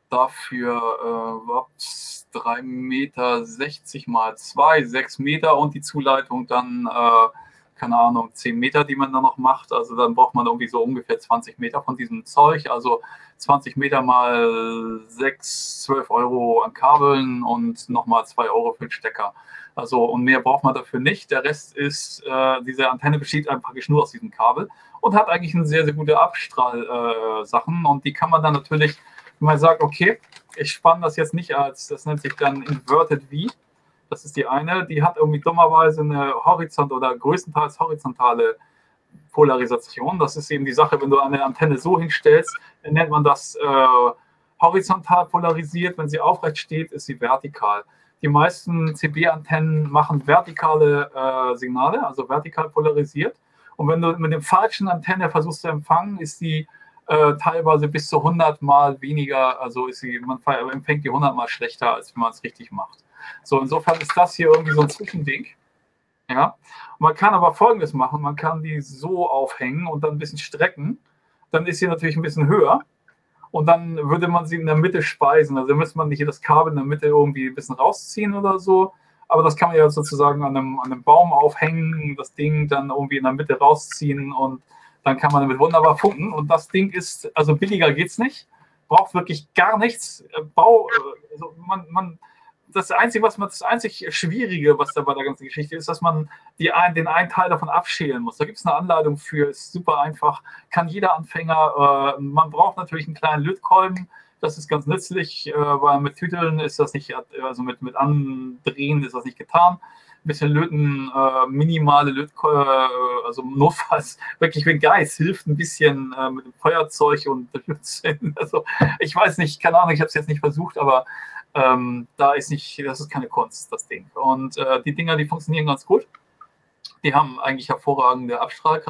B: dafür 3,60 Meter mal 2, 6 Meter und die Zuleitung dann, keine Ahnung, 10 Meter, die man dann noch macht. Also dann braucht man irgendwie so ungefähr 20 Meter von diesem Zeug. Also 20 Meter mal 12 € an Kabeln und nochmal 2 € für den Stecker. Also und mehr braucht man dafür nicht. Der Rest ist, diese Antenne besteht einfach nur aus diesem Kabel und hat eigentlich eine sehr, sehr gute Abstrahlsachen. Und die kann man dann natürlich, wenn man sagt, okay, ich spanne das jetzt nicht das nennt sich dann Inverted V. Das ist die eine, die hat irgendwie dummerweise eine oder größtenteils horizontale Polarisation. Das ist eben die Sache, wenn du eine Antenne so hinstellst, dann nennt man das horizontal polarisiert. Wenn sie aufrecht steht, ist sie vertikal. Die meisten CB-Antennen machen vertikale Signale, also vertikal polarisiert. Und wenn du mit dem falschen Antenne versuchst zu empfangen, ist die teilweise bis zu 100 Mal weniger, also man empfängt die 100 Mal schlechter, als wenn man es richtig macht. So, insofern ist das hier irgendwie so ein Zwischending. Ja, man kann aber Folgendes machen, man kann die so aufhängen und dann ein bisschen strecken, dann ist sie natürlich ein bisschen höher und dann würde man sie in der Mitte speisen, also müsste man nicht das Kabel in der Mitte irgendwie ein bisschen rausziehen oder so, aber das kann man ja sozusagen an einem Baum aufhängen, das Ding dann irgendwie in der Mitte rausziehen und dann kann man damit wunderbar funken und das Ding ist, also billiger geht's nicht, braucht wirklich gar nichts, also das einzig Schwierige, was da bei der ganzen Geschichte ist, dass man den einen Teil davon abschälen muss. Da gibt es eine Anleitung für, ist super einfach, kann jeder Anfänger. Man braucht natürlich einen kleinen Lötkolben, das ist ganz nützlich, weil mit Tüteln ist das nicht, also mit Andrehen ist das nicht getan. Ein bisschen löten, minimale Lötkolben, also notfalls wirklich, wenn Geist hilft, ein bisschen mit dem Feuerzeug und also ich weiß nicht, keine Ahnung, ich habe es jetzt nicht versucht, aber das ist keine Kunst, das Ding. Und die Dinger, die funktionieren ganz gut. Die haben eigentlich hervorragende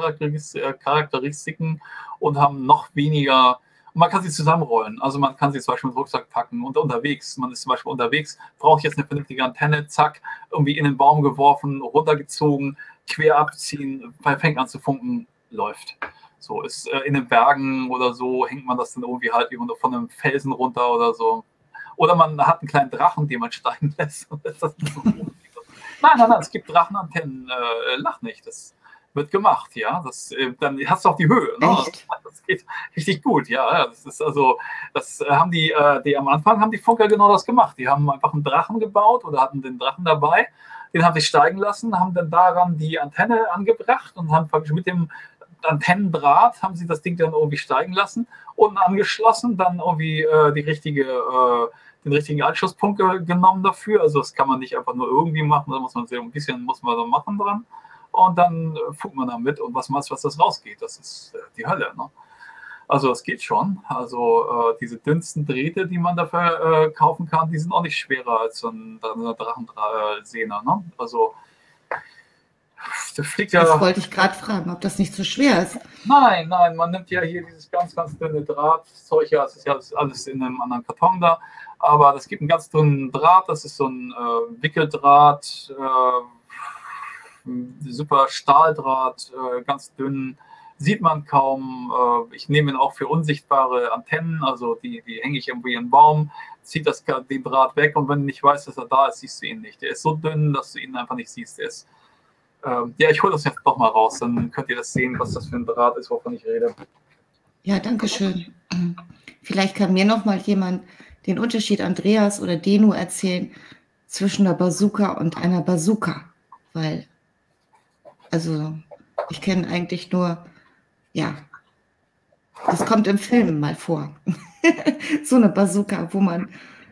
B: Abstrahlcharakteristiken und haben noch weniger. Man kann sie zusammenrollen. Also man kann sie zum Beispiel im Rucksack packen und unterwegs. Man ist zum Beispiel unterwegs, braucht jetzt eine vernünftige Antenne, zack, irgendwie in den Baum geworfen, runtergezogen, quer abziehen, fängt an zu funken, läuft. So ist in den Bergen oder so, hängt man das dann irgendwie halt von einem Felsen runter oder so. Oder man hat einen kleinen Drachen, den man steigen lässt. Nein, es gibt Drachenantennen, lach nicht, das wird gemacht, ja. Dann hast du auch die Höhe, ne?
A: Echt?
B: Das geht richtig gut, ja. Das ist also, das haben die am Anfang haben die Funker genau das gemacht. Die haben einfach einen Drachen gebaut oder hatten den Drachen dabei, den haben sie steigen lassen, haben dann daran die Antenne angebracht und haben praktisch mit dem Antennendraht haben sie das Ding dann irgendwie steigen lassen, unten angeschlossen, dann irgendwie den richtigen Anschlusspunkt genommen dafür. Also das kann man nicht einfach nur irgendwie machen, da muss man ein bisschen da machen dran. Und dann funkt man damit und was meinst du, was das rausgeht? Das ist die Hölle. Ne? Also das geht schon. Also diese dünnsten Drähte, die man dafür kaufen kann, die sind auch nicht schwerer als so eine Drachensehne. Ne? Also der fliegt ja.
A: Das wollte ich gerade fragen, ob das nicht so schwer ist.
B: Nein, man nimmt ja hier dieses ganz, ganz dünne Drahtzeug, ja, es ist ja alles in einem anderen Karton da, aber es gibt einen ganz dünnen Draht, das ist so ein Wickeldraht, super Stahldraht, ganz dünn, sieht man kaum. Ich nehme ihn auch für unsichtbare Antennen, also die hänge ich irgendwie in einen Baum, zieht den Draht weg und wenn du nicht weißt, dass er da ist, siehst du ihn nicht. Der ist so dünn, dass du ihn einfach nicht siehst. Der ist ja, ich hole das jetzt doch mal raus, dann könnt ihr das sehen, was das für ein Draht ist, wovon ich rede.
A: Ja, danke schön. Vielleicht kann mir noch mal jemand den Unterschied, Andreas oder Denu, erzählen zwischen einer Bazooka und einer Bazooka. Weil, also, ich kenne eigentlich nur, ja, das kommt im Film mal vor. So eine Bazooka, wo man,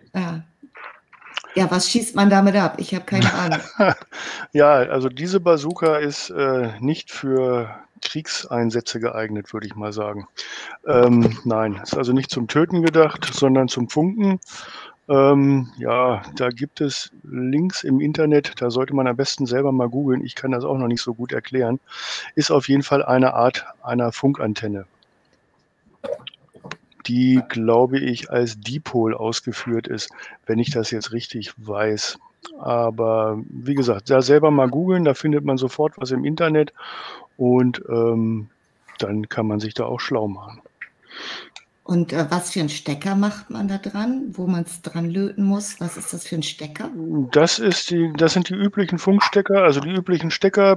A: ja, was schießt man damit ab? Ich habe keine Ahnung.
C: Ja, also diese Bazooka ist nicht für Kriegseinsätze geeignet, würde ich mal sagen. Nein, ist also nicht zum Töten gedacht, sondern zum Funken. Ja, da gibt es Links im Internet, da sollte man am besten selber mal googeln. Ich kann das auch noch nicht so gut erklären. Ist auf jeden Fall eine Art einer Funkantenne, die, glaube ich, als Dipol ausgeführt ist, wenn ich das jetzt richtig weiß. Aber wie gesagt, da selber mal googeln, da findet man sofort was im Internet und dann kann man sich da auch schlau machen.
A: Und was für einen Stecker macht man da dran, wo man es dran löten muss? Was ist das für ein Stecker?
C: Das sind die üblichen Funkstecker, also die üblichen Stecker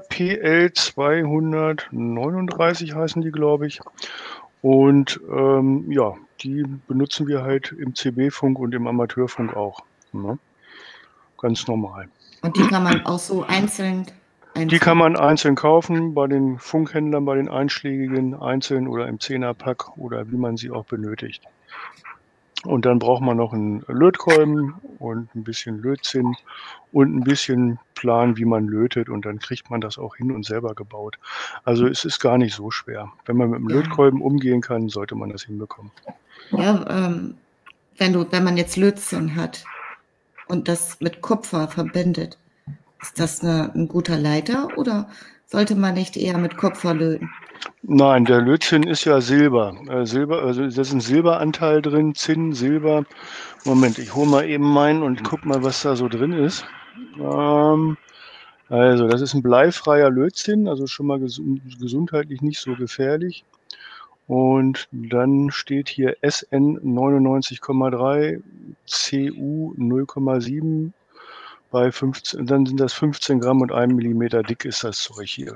C: PL239 heißen die, glaube ich. Und ja, die benutzen wir halt im CB-Funk und im Amateurfunk auch. Ne? Ganz normal.
A: Und die kann man auch so einzeln.
C: Die kann man einzeln kaufen, bei den Funkhändlern, bei den einschlägigen, einzeln oder im 10er-Pack oder wie man sie auch benötigt. Und dann braucht man noch einen Lötkolben und ein bisschen Lötzinn und ein bisschen Plan, wie man lötet und dann kriegt man das auch hin und selber gebaut. Also es ist gar nicht so schwer. Wenn man mit dem Lötkolben umgehen kann, sollte man das hinbekommen.
A: Ja, wenn man jetzt Lötzinn hat und das mit Kupfer verbindet, ist das ein guter Leiter oder sollte man nicht eher mit Kupfer löten?
C: Nein, der Lötzinn ist ja Silber. Also da ist ein Silberanteil drin, Zinn, Silber. Moment, ich hole mal eben meinen und guck mal, was da so drin ist. Also, das ist ein bleifreier Lötzinn, also schon mal gesundheitlich nicht so gefährlich. Und dann steht hier SN 99,3, CU 0,7 bei 15, dann sind das 15 Gramm und 1 Millimeter dick ist das Zeug hier.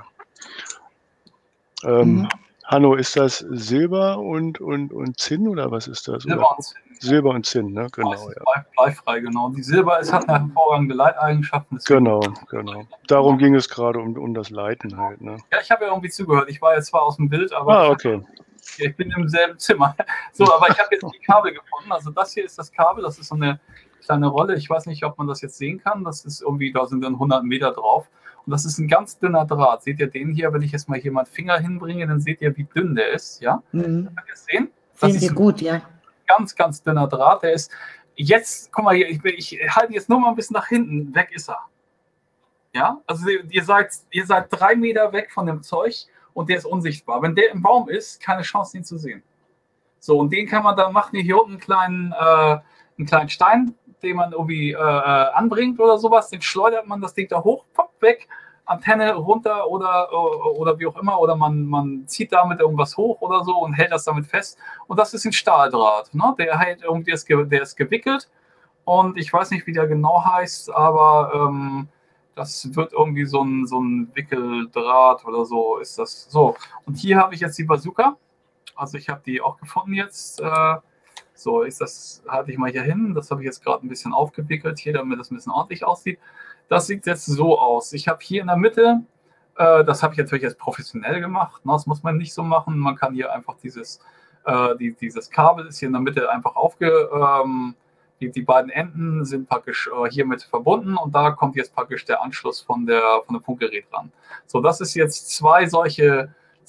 C: Hanno, ist das Silber und Zinn oder was ist das?
B: Silber und Zinn.
C: Silber und Zinn, ne? Genau.
B: Ja. Bleifrei, genau. Die Silber hat eine hervorragende Leiteigenschaften.
C: Genau. Darum ging es gerade um das Leiten halt. Ne?
B: Ja, ich habe ja irgendwie zugehört. Ich war jetzt zwar aus dem Bild, aber
C: okay.
B: Ich bin im selben Zimmer. So, aber ich habe jetzt die Kabel gefunden. Also das hier ist das Kabel, das ist so eine kleine Rolle. Ich weiß nicht, ob man das jetzt sehen kann. Das ist irgendwie, da sind dann 100 Meter drauf. Und das ist ein ganz dünner Draht. Seht ihr den hier? Wenn ich jetzt mal hier meinen Finger hinbringe, dann seht ihr, wie dünn der ist. Ja? Könnt ihr es sehen?
A: Sehen wir gut, ja.
B: Ganz, ganz dünner Draht. Der ist jetzt, guck mal hier, ich halte jetzt nur mal ein bisschen nach hinten. Weg ist er. Ja? Also ihr seid 3 Meter weg von dem Zeug und der ist unsichtbar. Wenn der im Baum ist, keine Chance, ihn zu sehen. So, und den kann man dann machen, hier unten einen kleinen Stein, den man irgendwie anbringt oder sowas, den schleudert man das Ding da hoch, poppt weg, Antenne runter oder wie auch immer, oder man zieht damit irgendwas hoch oder so und hält das damit fest. Und das ist ein Stahldraht. Ne? Der hält irgendwie, der ist gewickelt und ich weiß nicht, wie der genau heißt, aber Das wird irgendwie so ein Wickeldraht oder so ist das. So, und hier habe ich jetzt die Bazooka. Also ich habe die auch gefunden jetzt. So, halte ich mal hier hin. Das habe ich jetzt gerade ein bisschen aufgewickelt hier, damit das ein bisschen ordentlich aussieht. Das sieht jetzt so aus. Ich habe hier in der Mitte, das habe ich natürlich jetzt professionell gemacht. Ne? Das muss man nicht so machen. Man kann hier einfach dieses Kabel ist hier in der Mitte einfach die beiden Enden sind praktisch hiermit verbunden und da kommt jetzt praktisch der Anschluss von dem Funkgerät ran. So, das ist jetzt zwei solche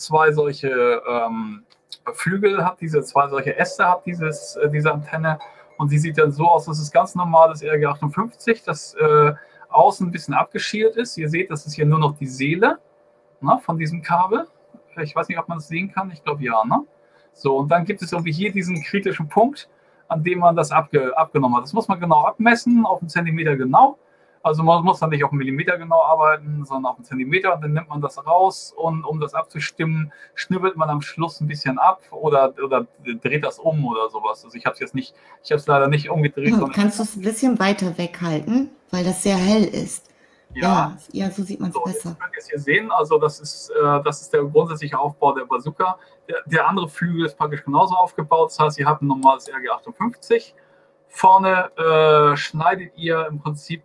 B: Flügel hat zwei solche Äste hat diese Antenne und die sieht dann so aus, das ist ganz normales RG58, das außen ein bisschen abgeschiert ist. Ihr seht, das ist hier nur noch die Seele, ne, von diesem Kabel. Ich weiß nicht, ob man das sehen kann, ich glaube ja, ne? So, und dann gibt es irgendwie hier diesen kritischen Punkt, an dem man das abgenommen hat. Das muss man genau abmessen, auf einen Zentimeter genau. Also man muss dann nicht auf einen Millimeter genau arbeiten, sondern auf einen Zentimeter. Und dann nimmt man das raus und um das abzustimmen, schnibbelt man am Schluss ein bisschen ab oder dreht das um oder sowas. Also ich habe es leider nicht umgedreht.
A: Kannst du es ein bisschen weiter weghalten, weil das sehr hell ist? Ja, so sieht man es besser.
B: Das könnt ihr es hier sehen. Also das ist der grundsätzliche Aufbau der Bazooka. Der andere Flügel ist praktisch genauso aufgebaut. Das heißt, ihr habt ein normales RG58. Vorne schneidet ihr im Prinzip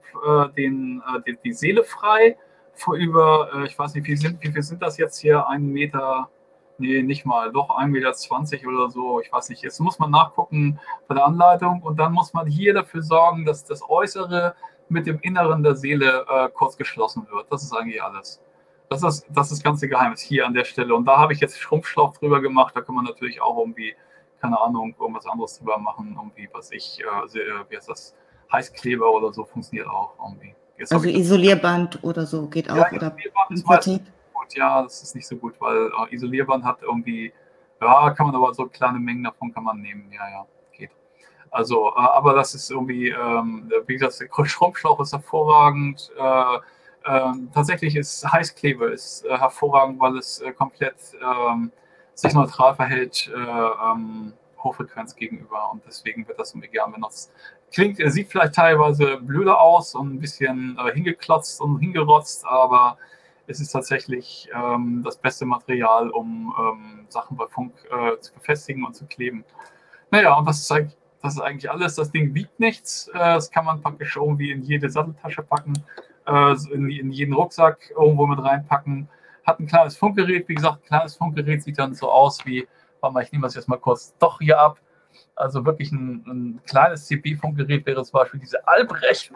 B: die Seele frei. Ich weiß nicht, wie viel sind das jetzt hier? 1 Meter, nee, nicht mal, doch 1,20 Meter oder so. Ich weiß nicht, jetzt muss man nachgucken bei der Anleitung. Und dann muss man hier dafür sorgen, dass das Äußere mit dem Inneren der Seele kurz geschlossen wird. Das ist eigentlich alles. Das ist das ganze Geheimnis hier an der Stelle. Und da habe ich jetzt Schrumpfschlauch drüber gemacht. Da kann man natürlich auch irgendwie, keine Ahnung, irgendwas anderes drüber machen. Irgendwie, wie heißt das? Heißkleber oder so funktioniert auch irgendwie.
A: Also Isolierband oder so geht auch.
B: Ja,
A: oder
B: Isolierband ist meistens gut. Ja, das ist nicht so gut, weil Isolierband hat irgendwie, ja, kann man aber so kleine Mengen davon kann man nehmen. Ja, geht. Also, aber das ist irgendwie, wie gesagt, der Schrumpfschlauch ist hervorragend. Tatsächlich ist Heißkleber hervorragend, weil es komplett sich neutral verhält Hochfrequenz gegenüber und deswegen wird das irgendwie gern benutzt. Sieht vielleicht teilweise blöder aus und ein bisschen hingeklotzt und hingerotzt, aber es ist tatsächlich das beste Material, um Sachen bei Funk zu befestigen und zu kleben. Naja, und das ist eigentlich alles. Das Ding wiegt nichts. Das kann man praktisch irgendwie in jede Satteltasche packen, in jeden Rucksack irgendwo mit reinpacken. Hat ein kleines Funkgerät. Wie gesagt, ein kleines Funkgerät sieht dann so aus wie, ich nehme das jetzt mal kurz doch hier ab. Also wirklich ein kleines CB-Funkgerät wäre zum Beispiel diese Albrecht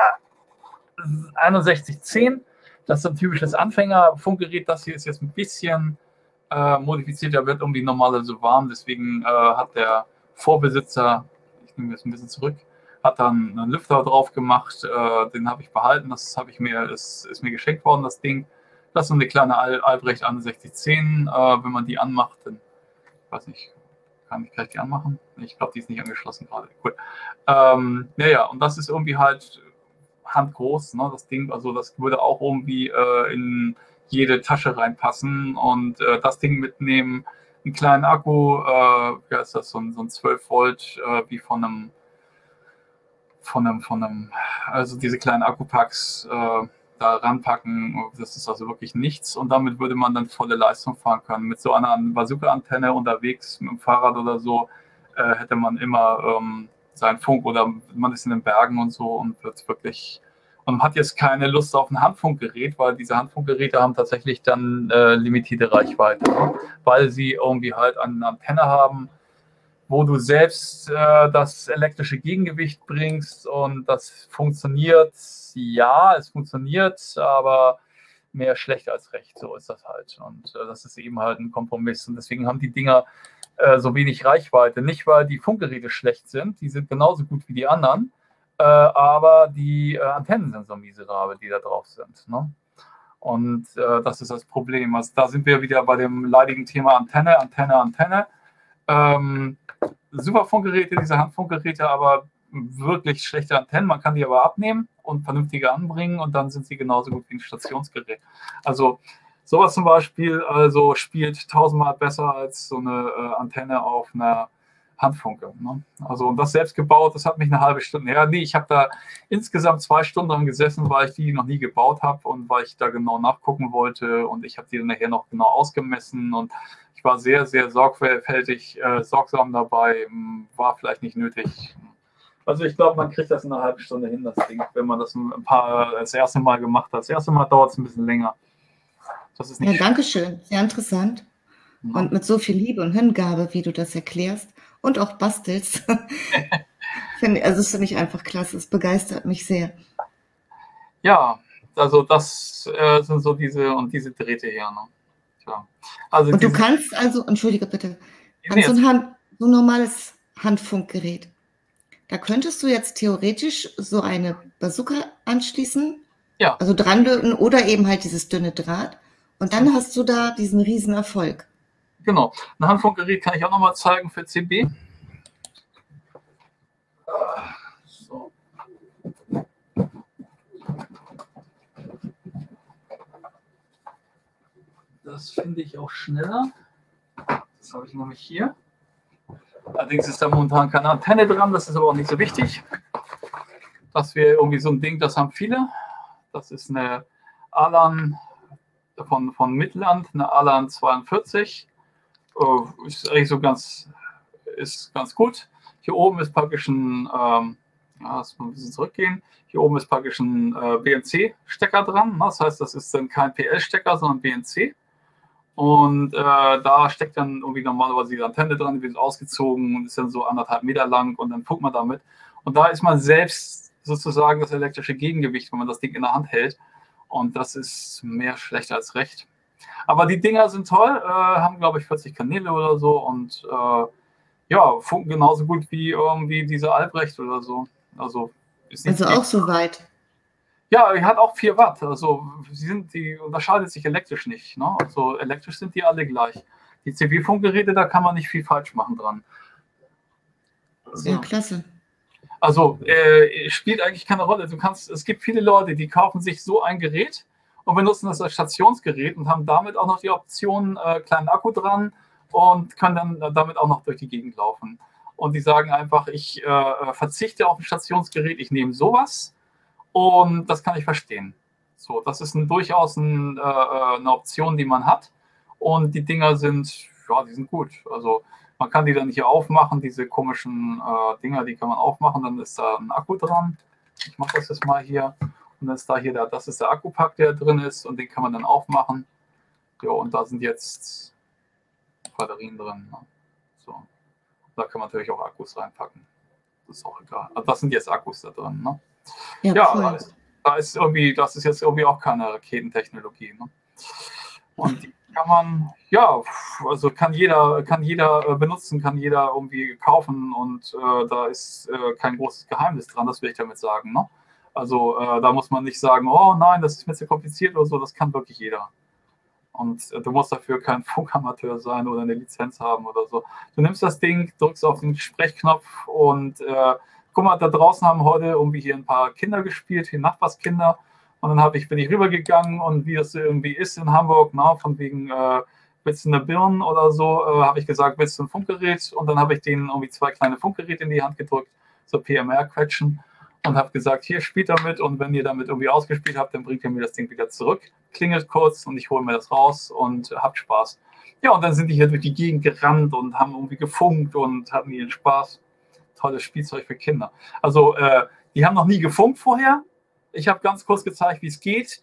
B: 6110. Das ist ein typisches Anfänger-Funkgerät. Das hier ist jetzt ein bisschen modifiziert. Da wird irgendwie normalerweise warm. Deswegen hat der Vorbesitzer, ich nehme jetzt ein bisschen zurück, hat dann einen Lüfter drauf gemacht. Den habe ich behalten. Das ist mir geschenkt worden, das Ding. Das ist eine kleine Albrecht 6110. Wenn man die anmacht, dann, weiß nicht, kann ich gleich die anmachen? Ich glaube, die ist nicht angeschlossen gerade. Gut. Und das ist irgendwie halt handgroß, ne, das Ding. Also das würde auch irgendwie in jede Tasche reinpassen und das Ding mitnehmen. Einen kleinen Akku, wie heißt das, so ein 12 Volt, wie von einem, also diese kleinen Akkupacks da ranpacken. Das ist also wirklich nichts und damit würde man dann volle Leistung fahren können. Mit so einer Bazooka-Antenne unterwegs, mit dem Fahrrad oder so, hätte man immer seinen Funk oder man ist in den Bergen und so und wird wirklich und man hat jetzt keine Lust auf ein Handfunkgerät, weil diese Handfunkgeräte haben tatsächlich dann limitierte Reichweite, ne? Weil sie irgendwie halt eine Antenne haben, wo du selbst das elektrische Gegengewicht bringst und das funktioniert, ja, es funktioniert, aber mehr schlecht als recht, so ist das halt und das ist eben halt ein Kompromiss und deswegen haben die Dinger so wenig Reichweite, nicht weil die Funkgeräte schlecht sind, die sind genauso gut wie die anderen, aber die Antennen sind so miserabel, die da drauf sind, ne? Und das ist das Problem, also da sind wir wieder bei dem leidigen Thema Antenne. Super Funkgeräte, diese Handfunkgeräte, aber wirklich schlechte Antennen. Man kann die aber abnehmen und vernünftige anbringen und dann sind sie genauso gut wie ein Stationsgerät. Also sowas zum Beispiel spielt 1000-mal besser als so eine Antenne auf einer Handfunke. Ne? Also und das selbst gebaut, das hat mich eine halbe Stunde. Ja, nee, ich habe da insgesamt 2 Stunden dran gesessen, weil ich die noch nie gebaut habe und weil ich da genau nachgucken wollte und ich habe die dann nachher noch genau ausgemessen und ich war sehr, sehr sorgfältig, sorgsam dabei, war vielleicht nicht nötig. Also ich glaube, man kriegt das in einer halben Stunde hin, das Ding, wenn man das das erste Mal gemacht hat. Das erste Mal dauert es ein bisschen länger. Das ist nicht
A: danke schön. Sehr interessant. Ja. Und mit so viel Liebe und Hingabe, wie du das erklärst und auch bastelst. Das finde ich einfach klasse. Es begeistert mich sehr.
B: Ja, also das sind so diese Drähte hier. Ne? Ja. Also
A: und du kannst also, entschuldige bitte, so ein normales Handfunkgerät, da könntest du jetzt theoretisch so eine Bazooka anschließen,
B: ja.
A: Also dranlöten oder eben halt dieses dünne Draht und dann hast du da diesen riesen Erfolg.
B: Genau. Ein Handfunkgerät kann ich auch nochmal zeigen für CB. So. Das finde ich auch schneller. Das habe ich nämlich hier. Allerdings ist da momentan keine Antenne dran, das ist aber auch nicht so wichtig. Dass wir irgendwie so ein Ding, das haben viele. Das ist eine Alan von Midland, eine Alan 42. Ist eigentlich so ganz gut. Hier oben ist praktisch ein, lass mal ein bisschen zurückgehen. Hier oben ist praktisch ein BNC-Stecker dran. Das heißt, das ist dann kein PL-Stecker, sondern BNC. Und da steckt dann irgendwie normalerweise die Antenne dran, die wird ausgezogen und ist dann so 1,5 Meter lang und dann funkt man damit. Und da ist man selbst sozusagen das elektrische Gegengewicht, wenn man das Ding in der Hand hält. Und das ist mehr schlecht als recht. Aber die Dinger sind toll, haben glaube ich 40 Kanäle oder so und ja, funken genauso gut wie irgendwie diese Albrecht oder so. Also
A: auch so weit.
B: Ja, er hat auch 4 Watt. Also die unterscheidet sich elektrisch nicht. Ne? Also elektrisch sind die alle gleich. Die CB-Funkgeräte, da kann man nicht viel falsch machen dran.
A: So. Ja, klasse.
B: Also spielt eigentlich keine Rolle. Es gibt viele Leute, die kaufen sich so ein Gerät und benutzen das als Stationsgerät und haben damit auch noch die Option, kleinen Akku dran und können dann damit auch noch durch die Gegend laufen. Und die sagen einfach, ich verzichte auf ein Stationsgerät, ich nehme sowas. Und das kann ich verstehen. So, das ist durchaus eine Option, die man hat. Und die Dinger sind, ja, die sind gut. Also man kann die dann hier aufmachen, diese komischen Dinger, die kann man aufmachen. Dann ist da ein Akku dran. Ich mache das jetzt mal hier. Und dann ist da hier, das ist der Akkupack, der drin ist. Und den kann man dann aufmachen. Ja, und da sind jetzt Batterien drin. Ne? So. Da kann man natürlich auch Akkus reinpacken. Das ist auch egal. Also das sind jetzt Akkus da drin. Ne? Ja, cool. Das ist jetzt irgendwie auch keine Raketentechnologie. Ne? Und die kann man, ja, also kann jeder benutzen, kann jeder irgendwie kaufen und da ist kein großes Geheimnis dran, das will ich damit sagen. Ne? Also da muss man nicht sagen, oh nein, das ist mir zu kompliziert oder so, das kann wirklich jeder. Und du musst dafür kein Funkamateur sein oder eine Lizenz haben oder so. Du nimmst das Ding, drückst auf den Sprechknopf und guck mal, da draußen haben heute irgendwie hier ein paar Kinder gespielt, hier Nachbarskinder. Und dann bin ich rübergegangen und wie das irgendwie ist in Hamburg, von wegen, willst du eine Birne oder so, habe ich gesagt, willst du ein Funkgerät? Und dann habe ich denen irgendwie 2 kleine Funkgeräte in die Hand gedrückt, so PMR-Quetschen. Und habe gesagt, hier, spielt damit und wenn ihr damit irgendwie ausgespielt habt, dann bringt ihr mir das Ding wieder zurück. Klingelt kurz und ich hole mir das raus und habt Spaß. Ja, und dann sind die hier durch die Gegend gerannt und haben irgendwie gefunkt und hatten ihren Spaß. Tolles Spielzeug für Kinder. Also, die haben noch nie gefunkt vorher. Ich habe ganz kurz gezeigt, wie es geht.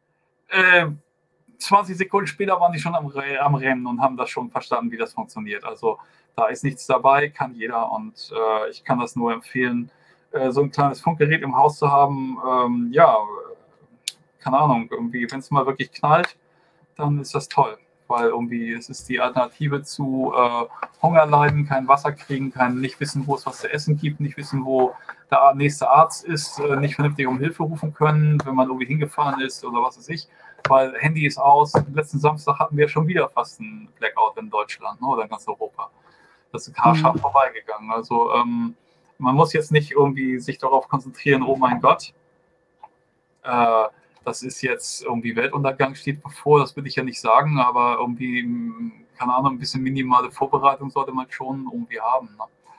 B: 20 Sekunden später waren die schon am Rennen und haben das schon verstanden, wie das funktioniert. Also, da ist nichts dabei, kann jeder und ich kann das nur empfehlen, so ein kleines Funkgerät im Haus zu haben. Ja, keine Ahnung, irgendwie, wenn es mal wirklich knallt, dann ist das toll. Weil irgendwie es ist die Alternative zu Hunger leiden, kein Wasser kriegen, nicht wissen, wo es was zu essen gibt, nicht wissen, wo der nächste Arzt ist, nicht vernünftig um Hilfe rufen können, wenn man irgendwie hingefahren ist oder was weiß ich, weil Handy ist aus. Letzten Samstag hatten wir schon wieder fast einen Blackout in Deutschland, ne, oder in ganz Europa. Das ist haarscharf vorbeigegangen. Also man muss jetzt nicht irgendwie sich darauf konzentrieren, oh mein Gott, das ist jetzt irgendwie Weltuntergang steht bevor, das will ich ja nicht sagen, aber irgendwie, keine Ahnung, ein bisschen minimale Vorbereitung sollte man schon irgendwie haben. Ne?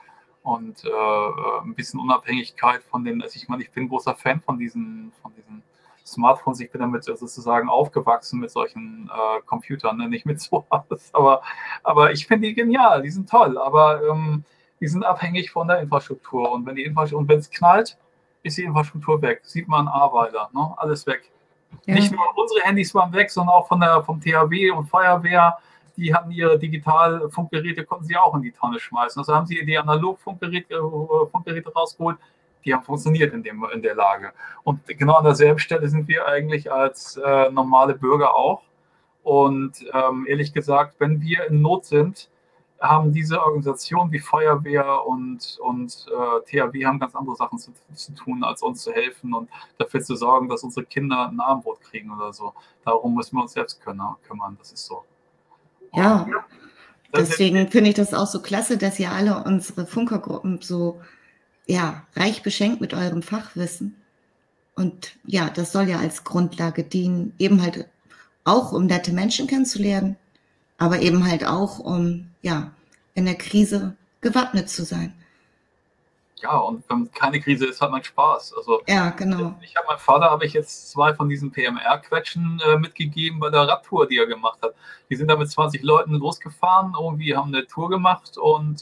B: und ein bisschen Unabhängigkeit von den, also ich meine, ich bin großer Fan von diesen Smartphones, ich bin damit sozusagen aufgewachsen mit solchen Computern, ne? Nicht mit sowas, aber ich finde die genial, die sind toll, aber die sind abhängig von der Infrastruktur und wenn es knallt, ist die Infrastruktur weg, sieht man Arbeiter, ne? Alles weg. Ja. Nicht nur unsere Handys waren weg, sondern auch vom THW und Feuerwehr, die hatten ihre Digitalfunkgeräte, konnten sie auch in die Tonne schmeißen. Also haben sie die Analogfunkgeräte rausgeholt, die haben funktioniert in der Lage. Und genau an derselben Stelle sind wir eigentlich als normale Bürger auch. Und ehrlich gesagt, wenn wir in Not sind, haben diese Organisationen wie Feuerwehr und THW haben ganz andere Sachen zu tun, als uns zu helfen und dafür zu sorgen, dass unsere Kinder ein Armbrot kriegen oder so. Darum müssen wir uns selbst kümmern. Das ist so.
A: Ja, deswegen finde ich das auch so klasse, dass ihr alle unsere Funkergruppen so reich beschenkt mit eurem Fachwissen. Und ja, das soll ja als Grundlage dienen, eben halt auch, um nette Menschen kennenzulernen, aber eben halt auch, um in der Krise gewappnet zu sein.
B: Ja, und wenn keine Krise ist, hat man Spaß. Also,
A: ja, genau.
B: Meinem Vater habe ich jetzt 2 von diesen PMR-Quetschen mitgegeben bei der Radtour, die er gemacht hat. Die sind da mit 20 Leuten losgefahren, irgendwie haben eine Tour gemacht und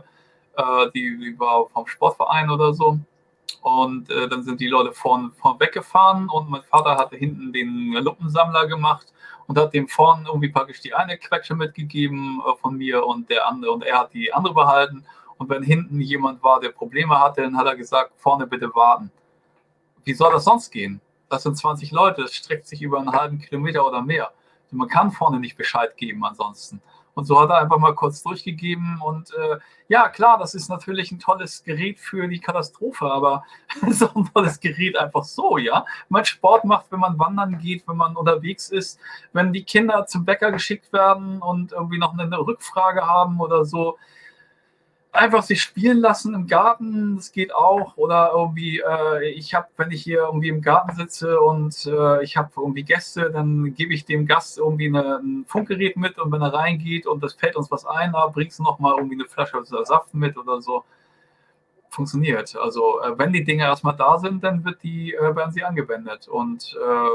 B: die war vom Sportverein oder so. Und dann sind die Leute vorn weggefahren und mein Vater hatte hinten den Luppensammler gemacht und hat dem vorn irgendwie praktisch die eine Quetsche mitgegeben von mir und der andere und er hat die andere behalten. Und wenn hinten jemand war, der Probleme hatte, dann hat er gesagt, vorne bitte warten. Wie soll das sonst gehen? Das sind 20 Leute, das streckt sich über einen halben Kilometer oder mehr. Also man kann vorne nicht Bescheid geben ansonsten. Und so hat er einfach mal kurz durchgegeben. Und ja, klar, das ist natürlich ein tolles Gerät für die Katastrophe, aber so ein tolles Gerät einfach so, ja. Wenn man Sport macht, wenn man wandern geht, wenn man unterwegs ist, wenn die Kinder zum Bäcker geschickt werden und irgendwie noch eine Rückfrage haben oder so, einfach sich spielen lassen im Garten, das geht auch. Oder irgendwie, wenn ich hier irgendwie im Garten sitze und ich habe irgendwie Gäste, dann gebe ich dem Gast irgendwie ein Funkgerät mit und wenn er reingeht und das fällt uns was ein, da bringst du nochmal irgendwie eine Flasche Saft mit oder so. Funktioniert. Also wenn die Dinge erstmal da sind, dann werden sie angewendet. Und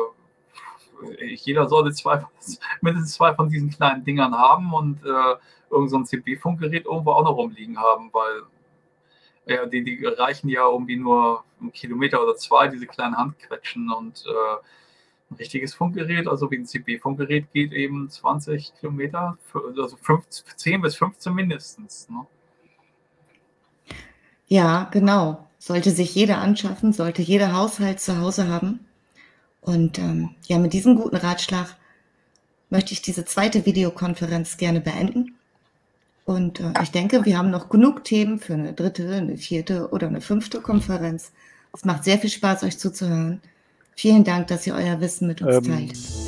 B: jeder sollte mindestens 2 von diesen kleinen Dingern haben und irgend so ein CB-Funkgerät irgendwo auch noch rumliegen haben, weil die reichen ja irgendwie nur 1 Kilometer oder 2, diese kleinen Handquetschen und ein richtiges Funkgerät, also wie ein CB-Funkgerät geht eben 20 Kilometer, also 10 bis 15 mindestens. Ne?
A: Ja, genau. Sollte sich jeder anschaffen, sollte jeder Haushalt zu Hause haben. Und mit diesem guten Ratschlag möchte ich diese 2. Videokonferenz gerne beenden. Und ich denke, wir haben noch genug Themen für eine 3., eine 4. oder eine 5. Konferenz. Es macht sehr viel Spaß, euch zuzuhören. Vielen Dank, dass ihr euer Wissen mit uns teilt.